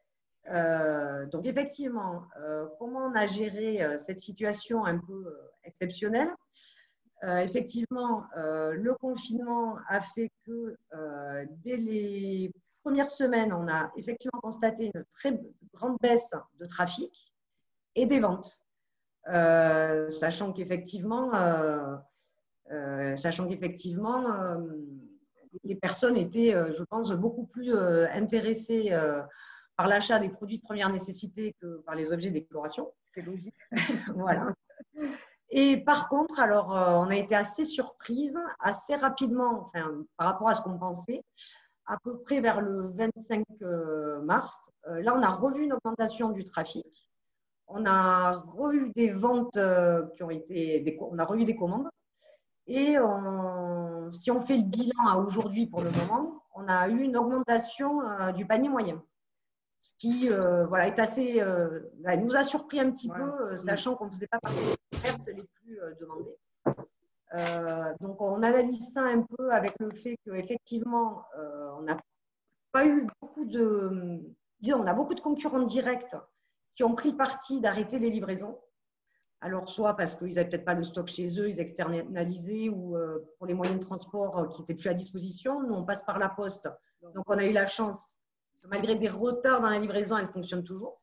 Euh, donc, effectivement, euh, comment on a géré euh, cette situation un peu euh, exceptionnelle? euh, Effectivement, euh, le confinement a fait que euh, dès les première semaine, on a effectivement constaté une très grande baisse de trafic et des ventes, euh, sachant qu'effectivement, euh, euh, sachant qu'effectivement, euh, les personnes étaient, euh, je pense, beaucoup plus euh, intéressées euh, par l'achat des produits de première nécessité que par les objets de décoration. C'est logique. Voilà. Et par contre, alors, euh, on a été assez surprise, assez rapidement, enfin, par rapport à ce qu'on pensait, à peu près vers le vingt-cinq mars. Euh, là, on a revu une augmentation du trafic. On a revu des ventes euh, qui ont été, des, on a revu des commandes. Et on, si on fait le bilan à aujourd'hui pour le moment, on a eu une augmentation euh, du panier moyen. Ce qui euh, voilà, est assez, euh, bah, nous a surpris un petit ouais. peu, euh, sachant qu'on ne faisait pas partie des commerces les plus euh, demandés. Euh, donc, on analyse ça un peu avec le fait qu'effectivement, euh, on n'a pas eu beaucoup de, disons, on a beaucoup de concurrents directs qui ont pris parti d'arrêter les livraisons. Alors, soit parce qu'ils n'avaient peut-être pas le stock chez eux, ils externalisaient, ou euh, pour les moyens de transport euh, qui n'étaient plus à disposition. Nous, on passe par la poste. Donc, on a eu la chance. Malgré des retards dans la livraison, elle fonctionne toujours.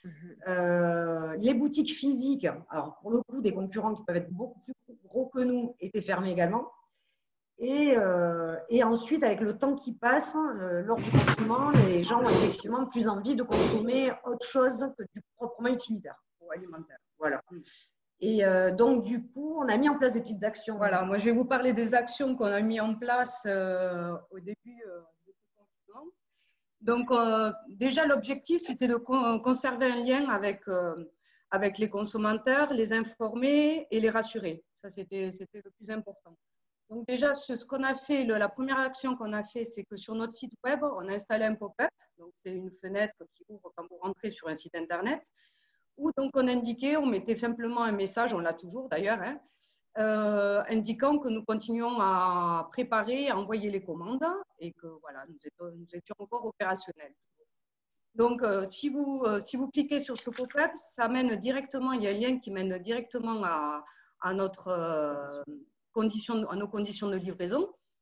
Euh, les boutiques physiques, alors pour le coup, des concurrents qui peuvent être beaucoup plus gros que nous, étaient fermés également. Et, euh, et ensuite, avec le temps qui passe, euh, lors du confinement, les gens ont effectivement plus envie de consommer autre chose que du proprement utilitaire ou alimentaire. Voilà. Et euh, donc, du coup, on a mis en place des petites actions. Voilà, moi, je vais vous parler des actions qu'on a mis en place euh, au début euh, de ce confinement. Donc, euh, déjà, l'objectif, c'était de con conserver un lien avec, euh, avec les consommateurs, les informer et les rassurer. Ça, c'était le plus important. Donc, déjà, ce, ce qu'on a fait, le, la première action qu'on a fait, c'est que sur notre site web, on a installé un pop-up. Donc, c'est une fenêtre qui ouvre quand vous rentrez sur un site Internet, où donc on indiquait, on mettait simplement un message, on l'a toujours d'ailleurs, hein, Euh, indiquant que nous continuons à préparer, à envoyer les commandes et que voilà, nous étions, nous étions encore opérationnels. Donc, euh, si, vous, euh, si vous cliquez sur ce pop-up, ça mène directement, il y a un lien qui mène directement à, à, notre, euh, condition, à nos conditions de livraison.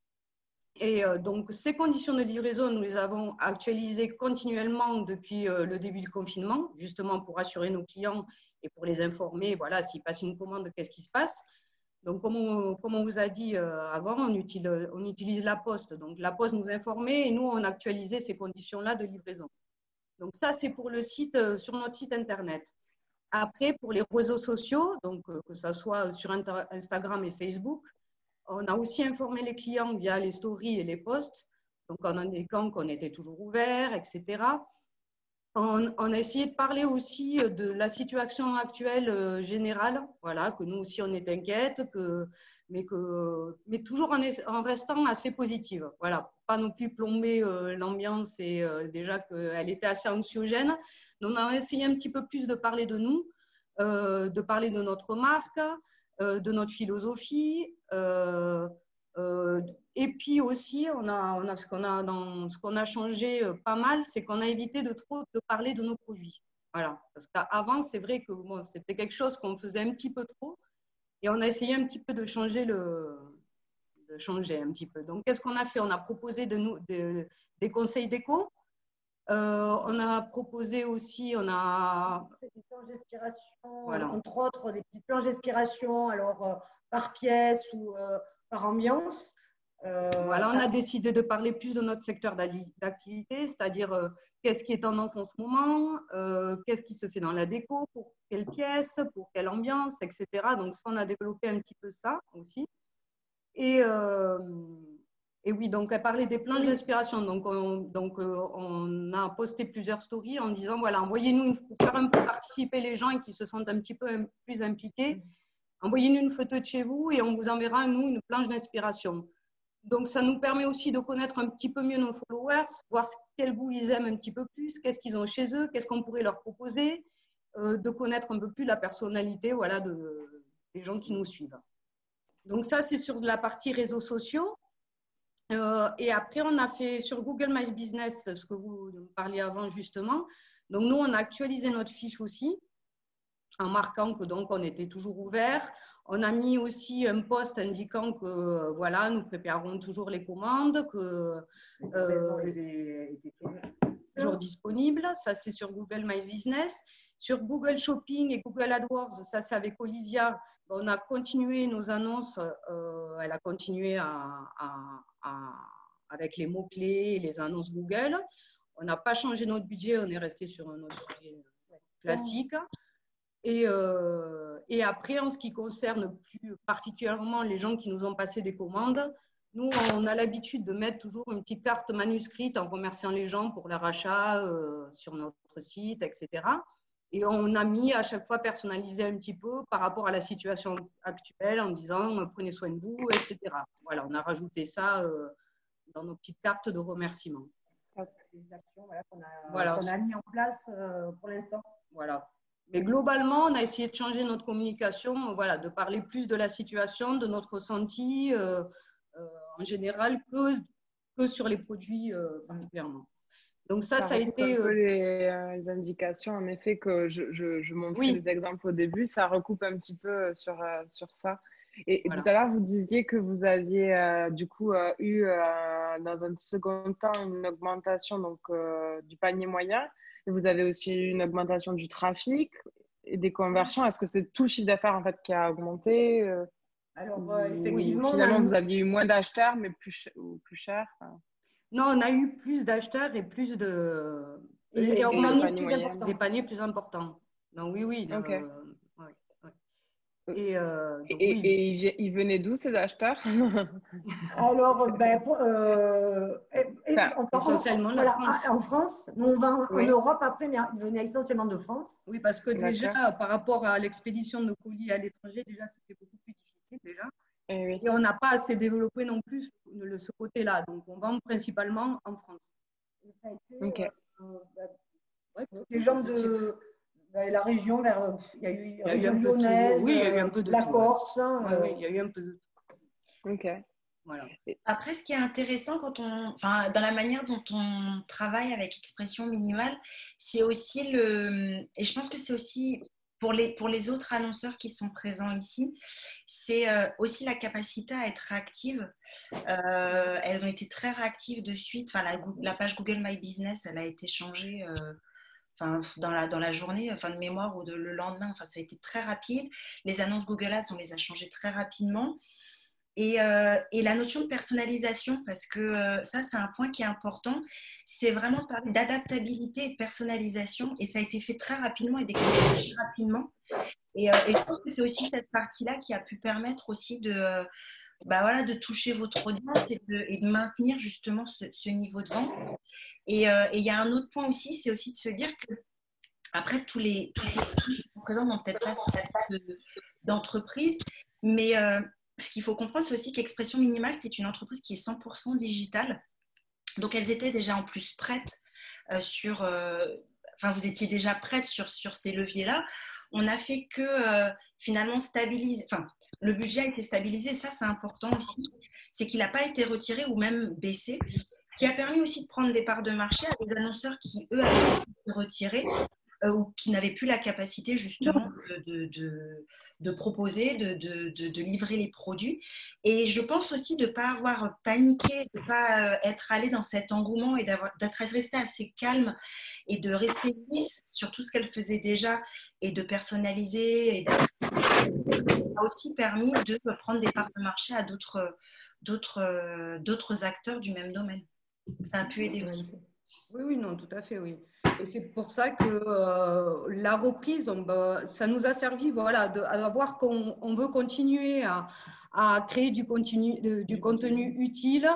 Et euh, donc, ces conditions de livraison, nous les avons actualisées continuellement depuis euh, le début du confinement, justement pour assurer nos clients et pour les informer, voilà, s'ils passent une commande, qu'est-ce qui se passe. Donc, comme on, comme on vous a dit euh, avant, on utilise, on utilise la poste. Donc, la poste nous informait et nous, on actualisait ces conditions-là de livraison. Donc, ça, c'est pour le site, euh, sur notre site Internet. Après, pour les réseaux sociaux, donc euh, que ce soit sur Instagram et Facebook, on a aussi informé les clients via les stories et les posts, donc en indiquant qu'on était toujours ouvert, et cetera. On, on a essayé de parler aussi de la situation actuelle euh, générale, voilà, que nous aussi on est inquiète, que, mais, que, mais toujours en, en restant assez positive, voilà, pour pas non plus plomber euh, l'ambiance et euh, déjà qu'elle était assez anxiogène. Donc on a essayé un petit peu plus de parler de nous, euh, de parler de notre marque, euh, de notre philosophie. Euh, Euh, et puis aussi, on a, on a, ce qu'on a, dans, ce qu'on a changé euh, pas mal, c'est qu'on a évité de trop de parler de nos produits. Voilà. Parce qu'avant, c'est vrai que bon, c'était quelque chose qu'on faisait un petit peu trop et on a essayé un petit peu de changer, le, de changer un petit peu. Donc, qu'est-ce qu'on a fait? On a proposé de nous, de, des conseils déco. Euh, on a proposé aussi, on a… Des planches d'inspiration, voilà. Entre autres, des petites planches d'inspiration, alors euh, par pièce ou… Euh, par ambiance. Euh, voilà, on a décidé de parler plus de notre secteur d'activité, c'est-à-dire euh, qu'est-ce qui est tendance en ce moment, euh, qu'est-ce qui se fait dans la déco, pour quelle pièce, pour quelle ambiance, et cetera. Donc, ça, on a développé un petit peu ça aussi. Et, euh, et oui, donc, à parler des planches d'inspiration, donc, on, donc euh, on a posté plusieurs stories en disant, voilà, envoyez-nous pour faire un peu participer les gens et qui se sentent un petit peu plus impliqués. Envoyez-nous une photo de chez vous et on vous enverra, nous, une planche d'inspiration. Donc, ça nous permet aussi de connaître un petit peu mieux nos followers, voir quel goût ils aiment un petit peu plus, qu'est-ce qu'ils ont chez eux, qu'est-ce qu'on pourrait leur proposer, euh, de connaître un peu plus la personnalité, voilà, de, des gens qui nous suivent. Donc, ça, c'est sur la partie réseaux sociaux. Euh, et après, on a fait sur Google My Business, ce que vous parliez avant, justement. Donc, nous, on a actualisé notre fiche aussi. en marquant que donc on était toujours ouvert. On a mis aussi un post indiquant que voilà, nous préparons toujours les commandes, que euh, était, était toujours disponible. Ça, c'est sur Google My Business. Sur Google Shopping et Google AdWords, ça, c'est avec Olivia. On a continué nos annonces. Euh, elle a continué à, à, à, avec les mots-clés et les annonces Google. On n'a pas changé notre budget. On est resté sur un autre budget classique. Et, euh, et après, en ce qui concerne plus particulièrement les gens qui nous ont passé des commandes, nous, on a l'habitude de mettre toujours une petite carte manuscrite en remerciant les gens pour leur achat euh, sur notre site, et cetera. Et on a mis à chaque fois personnalisé un petit peu par rapport à la situation actuelle en disant prenez soin de vous, et cetera. Voilà, on a rajouté ça euh, dans nos petites cartes de remerciement. Des actions voilà, qu'on a, voilà. qu'on a mis en place euh, pour l'instant. Voilà. Mais globalement, on a essayé de changer notre communication, voilà, de parler plus de la situation, de notre ressenti euh, euh, en général que, que sur les produits euh, particulièrement. Donc ça, ça, ça a été… un peu les, euh, les indications, en effet, que je, je, je montrais oui. des exemples au début, ça recoupe un petit peu sur, euh, sur ça. Et, voilà. et tout à l'heure, vous disiez que vous aviez euh, du coup euh, eu, euh, dans un second temps, une augmentation donc, euh, du panier moyen. Et vous avez aussi eu une augmentation du trafic et des conversions. Est-ce que c'est tout le chiffre d'affaires en fait, qui a augmenté euh, Alors, euh, effectivement, finalement, on a... vous aviez eu moins d'acheteurs, mais plus, ch ou plus cher enfin... Non, on a eu plus d'acheteurs et plus de… Et, et, et des, paniers paniers plus importants. Des paniers plus importants. Donc oui, oui. Okay. Euh, ouais, ouais. Et, euh, donc, et, oui. et ils venaient d'où ces acheteurs? Alors, ben, pour, euh, enfin, en, essentiellement voilà, France. En France, nous on vend oui. en Europe après, mais ils venaient essentiellement de France. Oui, parce que déjà, par rapport à l'expédition de nos colis à l'étranger, déjà c'était beaucoup plus difficile déjà. Et, oui. Et on n'a pas assez développé non plus le, ce côté-là. Donc, on vend principalement en France. Et ça a été okay. euh, euh, ouais, les gens de ben, la région, vers, il y a eu, il y a région eu un lyonnaise, oui, il y a eu un peu de la tout, Corse. Ouais. Hein, ouais, euh... oui, il y a eu un peu de tout. Ok. Voilà. Après, ce qui est intéressant quand on, enfin, dans la manière dont on travaille avec expression minimale, c'est aussi le, et je pense que c'est aussi pour les, pour les autres annonceurs qui sont présents ici, c'est euh, aussi la capacité à être réactive. Euh, elles ont été très réactives de suite. Enfin, la, la page Google My Business, elle a été changée euh, enfin, dans, la, dans la journée, enfin, de mémoire ou de, le lendemain. Enfin, ça a été très rapide. Les annonces Google Ads, on les a changées très rapidement. Et, euh, et la notion de personnalisation, parce que euh, ça, c'est un point qui est important, c'est vraiment parler d'adaptabilité et de personnalisation, et ça a été fait très rapidement et déclenché très rapidement. Et, euh, et je pense que c'est aussi cette partie-là qui a pu permettre aussi de, euh, bah voilà, de toucher votre audience et de, et de maintenir justement ce, ce niveau de vente. Et il euh, y a un autre point aussi, c'est aussi de se dire que après, tous les, tous les qui sont présents n'ont peut-être pas cette d'entreprise, mais euh, ce qu'il faut comprendre, c'est aussi qu'Expression Minimale, c'est une entreprise qui est cent pour cent digitale. Donc, elles étaient déjà en plus prêtes euh, sur… Euh, enfin, vous étiez déjà prêtes sur, sur ces leviers-là. On n'a fait que euh, finalement stabiliser… Enfin, le budget a été stabilisé. Ça, c'est important aussi. C'est qu'il n'a pas été retiré ou même baissé. Ce qui a permis aussi de prendre des parts de marché à des annonceurs qui, eux, avaient été retirés. Euh, ou qui n'avaient plus la capacité justement de, de, de, de proposer, de, de, de, de livrer les produits. Et je pense aussi de ne pas avoir paniqué, de ne pas être allé dans cet engouement et d'être resté assez calme et de rester lisse sur tout ce qu'elle faisait déjà et de personnaliser. Et ça a aussi permis de prendre des parts de marché à d'autres, d'autres, d'autres acteurs du même domaine. Ça a pu aider aussi. Oui, oui, non, tout à fait, oui. Et c'est pour ça que euh, la reprise, on, bah, ça nous a servi voilà, de, à voir qu'on on veut continuer à, à créer du, continu, de, du contenu utile,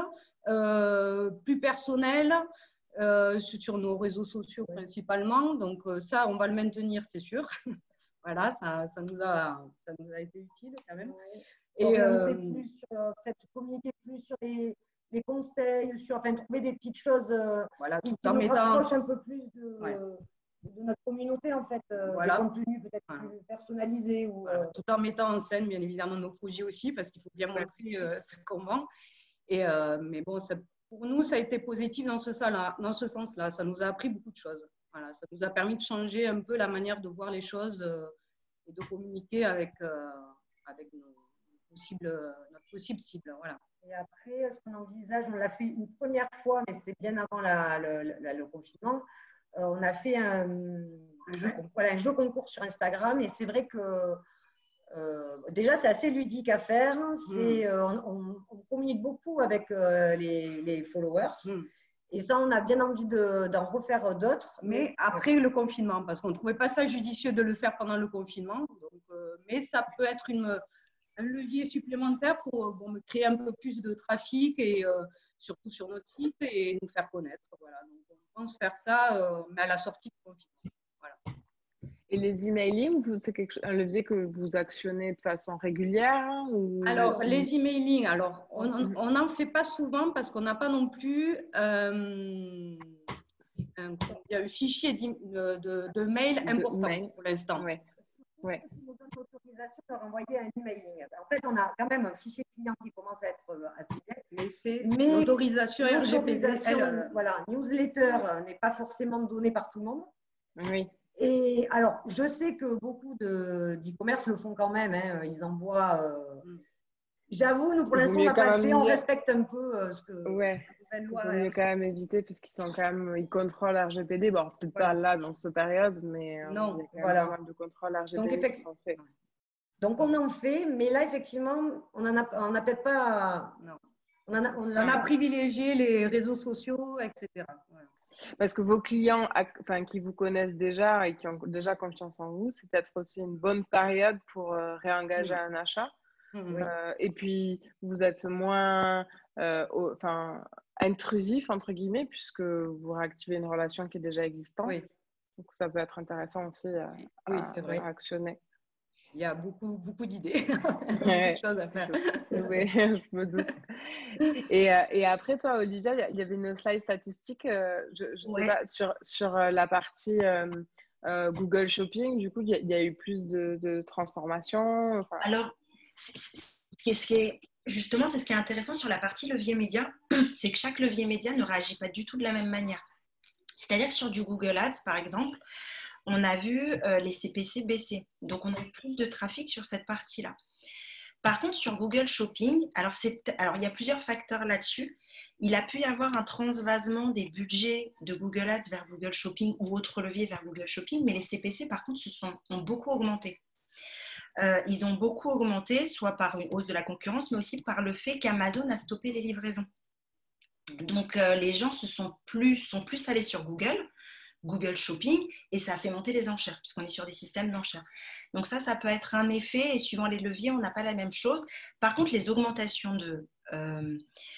euh, plus personnel, euh, sur nos réseaux sociaux principalement. Donc ça, on va le maintenir, c'est sûr. Voilà, ça, ça, nous a, ça nous a été utile quand même. Et euh, plus sur, peut-être communiquer plus sur les… les conseils, sur, enfin, trouver des petites choses euh, voilà, qui, tout qui en nous mettant rapprochent un peu plus de, ouais. de notre communauté, en fait, euh, voilà. des contenus peut-être voilà. plus personnalisés. Ou, voilà. euh... Tout en mettant en scène, bien évidemment, nos produits aussi, parce qu'il faut bien montrer euh, ce qu'on vend. Et, euh, mais bon, ça, pour nous, ça a été positif dans ce sens-là. Dans ce sens-là. Ça nous a appris beaucoup de choses. Voilà, ça nous a permis de changer un peu la manière de voir les choses euh, et de communiquer avec, euh, avec nos possibles, notre possible cible. Voilà. Et après, ce qu'on envisage, on l'a fait une première fois, mais c'était bien avant la, le, le, le confinement. Euh, on a fait un, un, jeu. Voilà, un jeu concours sur Instagram et c'est vrai que euh, déjà, c'est assez ludique à faire. C'est, euh, on, on communique beaucoup avec euh, les, les followers. Mm. Et ça, on a bien envie de, d'en refaire d'autres. Mais après le confinement, parce qu'on ne trouvait pas ça judicieux de le faire pendant le confinement. Donc, euh, mais ça peut être une, un levier supplémentaire pour bon, créer un peu plus de trafic, et euh, surtout sur notre site, et nous faire connaître. Voilà. Donc, on pense faire ça, euh, mais à la sortie du confinement. Voilà. Et les emailing, c'est quelque, un levier que vous actionnez de façon régulière ou... Alors, les emailing, alors, on n'en fait pas souvent parce qu'on n'a pas non plus euh, un, un fichier de, de, de mail important de mail. Pour l'instant. Ouais. Ouais. On nous donne l'autorisation de renvoyer un emailing. En fait, on a quand même un fichier client qui commence à être assez bien. Mais c'est l'autorisation R G P D. Euh, voilà, newsletter n'est pas forcément donné par tout le monde. Oui. Et alors, je sais que beaucoup de, d'e-commerce le font quand même. Hein, ils envoient. Euh... Mm. J'avoue, nous, pour l'instant, on n'a pas fait. On respecte un peu euh, ce que. Ouais. Il vaut mieux quand même éviter, puisqu'ils sont quand même. Ils contrôlent R G P D. Bon, peut-être voilà. pas là, dans cette période, mais euh, non, il y a quand voilà. même pas mal de contrôles R G P D. Donc, effectivement. Donc, on en fait, mais là, effectivement, on en a, on a peut-être pas. Non. On, en a, on, on a, a privilégié les réseaux sociaux, et cetera. Voilà. Parce que vos clients, enfin, qui vous connaissent déjà et qui ont déjà confiance en vous, c'est peut-être aussi une bonne période pour euh, réengager mmh. un achat. Mmh. Euh, et puis, vous êtes moins euh, au, enfin, intrusif, entre guillemets, puisque vous réactivez une relation qui est déjà existante. Oui. Donc, ça peut être intéressant aussi à, oui, à, vrai. à actionner. Il y a beaucoup, beaucoup d'idées, ouais. beaucoup de choses à faire. Oui, je me doute. Et, euh, et après, toi, Olivia, il y avait une slide statistique, euh, je ne ouais. sais pas, sur, sur la partie euh, euh, Google Shopping. Du coup, il y, y a eu plus de, de transformation. Enfin... Alors, ce qui est, justement, c'est ce qui est intéressant sur la partie levier média, c'est que chaque levier média ne réagit pas du tout de la même manière. C'est-à-dire que sur du Google Ads, par exemple, on a vu euh, les C P C baisser. Donc, on a eu plus de trafic sur cette partie-là. Par contre, sur Google Shopping, alors, c'est, alors il y a plusieurs facteurs là-dessus. Il a pu y avoir un transvasement des budgets de Google Ads vers Google Shopping ou autres leviers vers Google Shopping, mais les C P C, par contre, se sont, ont beaucoup augmenté. Euh, ils ont beaucoup augmenté, soit par une hausse de la concurrence, mais aussi par le fait qu'Amazon a stoppé les livraisons. Donc, euh, les gens se sont plus, sont plus allés sur Google, Google Shopping, et ça a fait monter les enchères, puisqu'on est sur des systèmes d'enchères. Donc ça, ça peut être un effet, et suivant les leviers, on n'a pas la même chose. Par contre, les augmentations de, euh,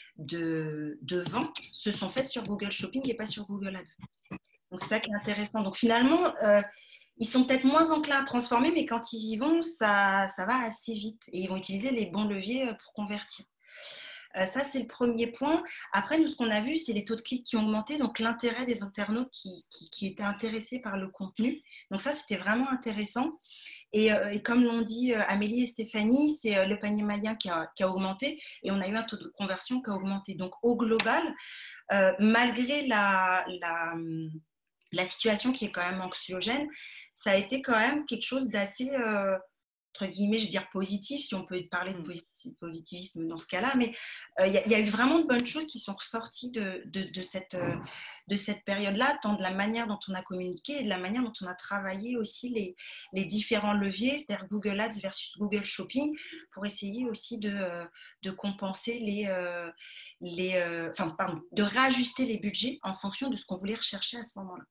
de, de ventes se sont faites sur Google Shopping et pas sur Google Ads. Donc c'est ça qui est intéressant. Donc finalement, euh, ils sont peut-être moins enclins à transformer, mais quand ils y vont, ça, ça va assez vite, et ils vont utiliser les bons leviers pour convertir. Euh, ça, c'est le premier point. Après, nous, ce qu'on a vu, c'est les taux de clics qui ont augmenté, donc l'intérêt des internautes qui, qui, qui étaient intéressés par le contenu. Donc ça, c'était vraiment intéressant. Et, euh, et comme l'ont dit euh, Amélie et Stéphanie, c'est euh, le panier moyen qui a, qui a augmenté et on a eu un taux de conversion qui a augmenté. Donc, au global, euh, malgré la, la, la situation qui est quand même anxiogène, ça a été quand même quelque chose d'assez... Euh, entre guillemets, je veux dire positif, si on peut parler de positivisme dans ce cas-là, mais il euh, y, y a eu vraiment de bonnes choses qui sont ressorties de, de, de cette, euh, de cette période-là, tant de la manière dont on a communiqué et de la manière dont on a travaillé aussi les, les différents leviers, c'est-à-dire Google Ads versus Google Shopping, pour essayer aussi de, euh, de compenser les, euh, les euh, enfin, pardon, de réajuster les budgets en fonction de ce qu'on voulait rechercher à ce moment-là.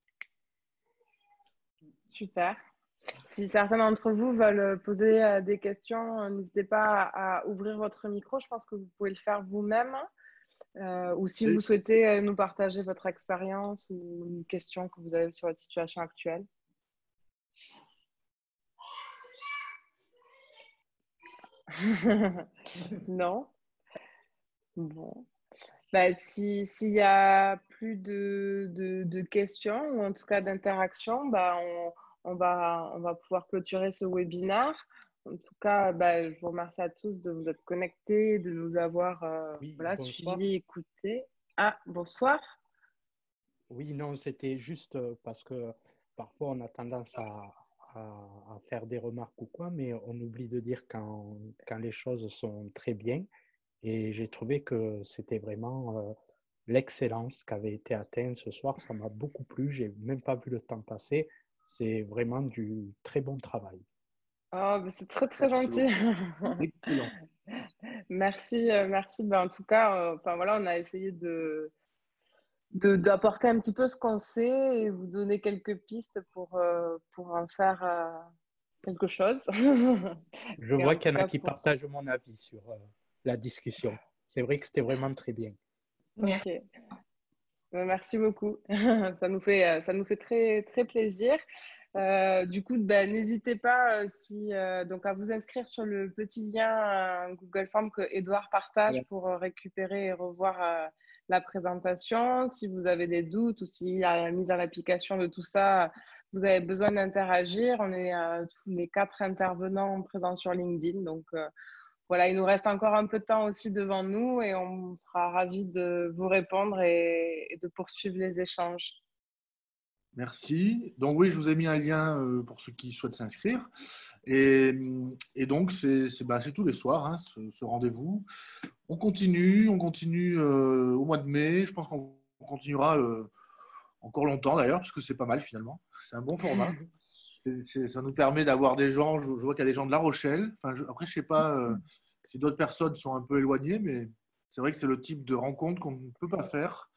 Super. Si certains d'entre vous veulent poser euh, des questions, n'hésitez pas à, à ouvrir votre micro. Je pense que vous pouvez le faire vous-même. Euh, ou si vous souhaitez euh, nous partager votre expérience ou une question que vous avez sur votre situation actuelle. Non? Bon. Bah, si, s'il n'y a plus de, de, de questions ou en tout cas d'interactions, bah, on... On va, on va pouvoir clôturer ce webinaire. En tout cas, bah, je vous remercie à tous de vous être connectés, de nous avoir euh, oui, voilà, suivis, écoutés. Ah, bonsoir. Oui, non, c'était juste parce que parfois on a tendance à, à, à faire des remarques ou quoi, mais on oublie de dire quand, quand les choses sont très bien. Et j'ai trouvé que c'était vraiment euh, l'excellence qui avait été atteinte ce soir. Ça m'a beaucoup plu. J'ai même pas vu le temps passer. C'est vraiment du très bon travail. Oh, bah, c'est très très Merci gentil. Excellent. Merci, euh, merci. Ben, en tout cas, euh, enfin voilà, on a essayé de de- d'apporter un petit peu ce qu'on sait et vous donner quelques pistes pour, euh, pour en faire euh, quelque chose. Je Et vois en qu'il tout y en a cas, qui pour... partagent mon avis sur euh, la discussion. C'est vrai que c'était vraiment très bien. Ok. Ben, merci beaucoup. Ça nous fait, euh, ça nous fait très, très plaisir. Euh, du coup, ben, n'hésitez pas euh, si, euh, donc à vous inscrire sur le petit lien euh, Google Form que Edouard partage Ouais. pour euh, récupérer et revoir euh, la présentation. Si vous avez des doutes ou s'il y a la mise en application de tout ça, vous avez besoin d'interagir. On est euh, tous les quatre intervenants présents sur LinkedIn. Donc euh, voilà, il nous reste encore un peu de temps aussi devant nous et on sera ravis de vous répondre et, et de poursuivre les échanges. Merci. Donc oui, je vous ai mis un lien euh, pour ceux qui souhaitent s'inscrire. Et, et donc, c'est c'est- bah, c'est tous les soirs, hein, ce, ce rendez-vous. On continue, on continue euh, au mois de mai. Je pense qu'on continuera euh, encore longtemps d'ailleurs, parce que c'est pas mal finalement. C'est un bon format. C'est- c'est- ça nous permet d'avoir des gens, je, je vois qu'il y a des gens de La Rochelle. Enfin, je- après, je sais pas euh, si d'autres personnes sont un peu éloignées, mais c'est vrai que c'est le type de rencontre qu'on ne peut pas faire.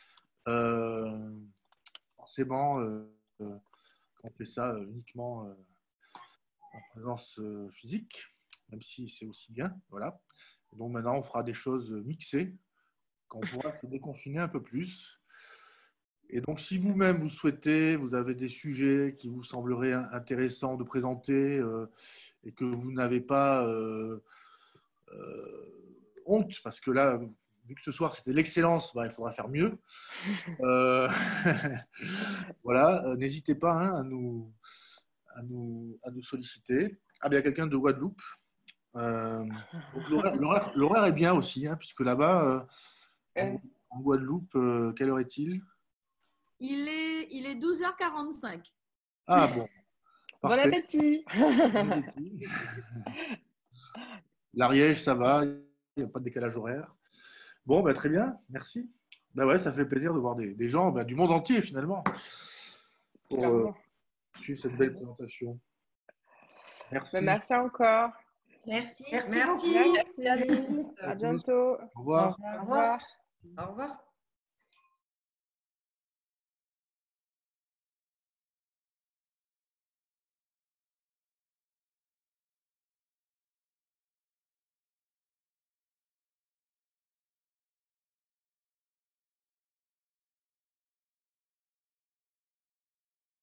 Euh, forcément, euh, euh, on fait ça euh, uniquement euh, en présence euh, physique, même si c'est aussi bien. Voilà. Donc maintenant, on fera des choses mixées, quand on pourra se déconfiner un peu plus. Et donc, si vous-même vous souhaitez, vous avez des sujets qui vous sembleraient intéressants de présenter euh, et que vous n'avez pas euh, euh, honte, parce que là, vu que ce soir c'était l'excellence, bah, il faudra faire mieux. Euh, voilà, euh, n'hésitez pas hein, à, nous, à, nous, à nous solliciter. Ah, bien, il y a quelqu'un de Guadeloupe. Euh, donc l'horaire- l'horaire l'horaire est bien aussi, hein, puisque là-bas, euh, en, Euh, en Guadeloupe, euh, quelle heure est-il? Il est, il est douze heures quarante-cinq. Ah bon, Bon parfait. appétit! Bon appétit. L'Ariège, ça va, il n'y a pas de décalage horaire. Bon, bah, très bien, merci. Bah ouais, ça fait plaisir de voir des, des gens bah, du monde entier finalement pour euh, Clairement. suivre cette belle présentation. Ben, Merci. merci encore. Merci. Merci Merci. beaucoup. Merci. À bientôt. Au revoir. Au Au revoir. revoir. Au revoir.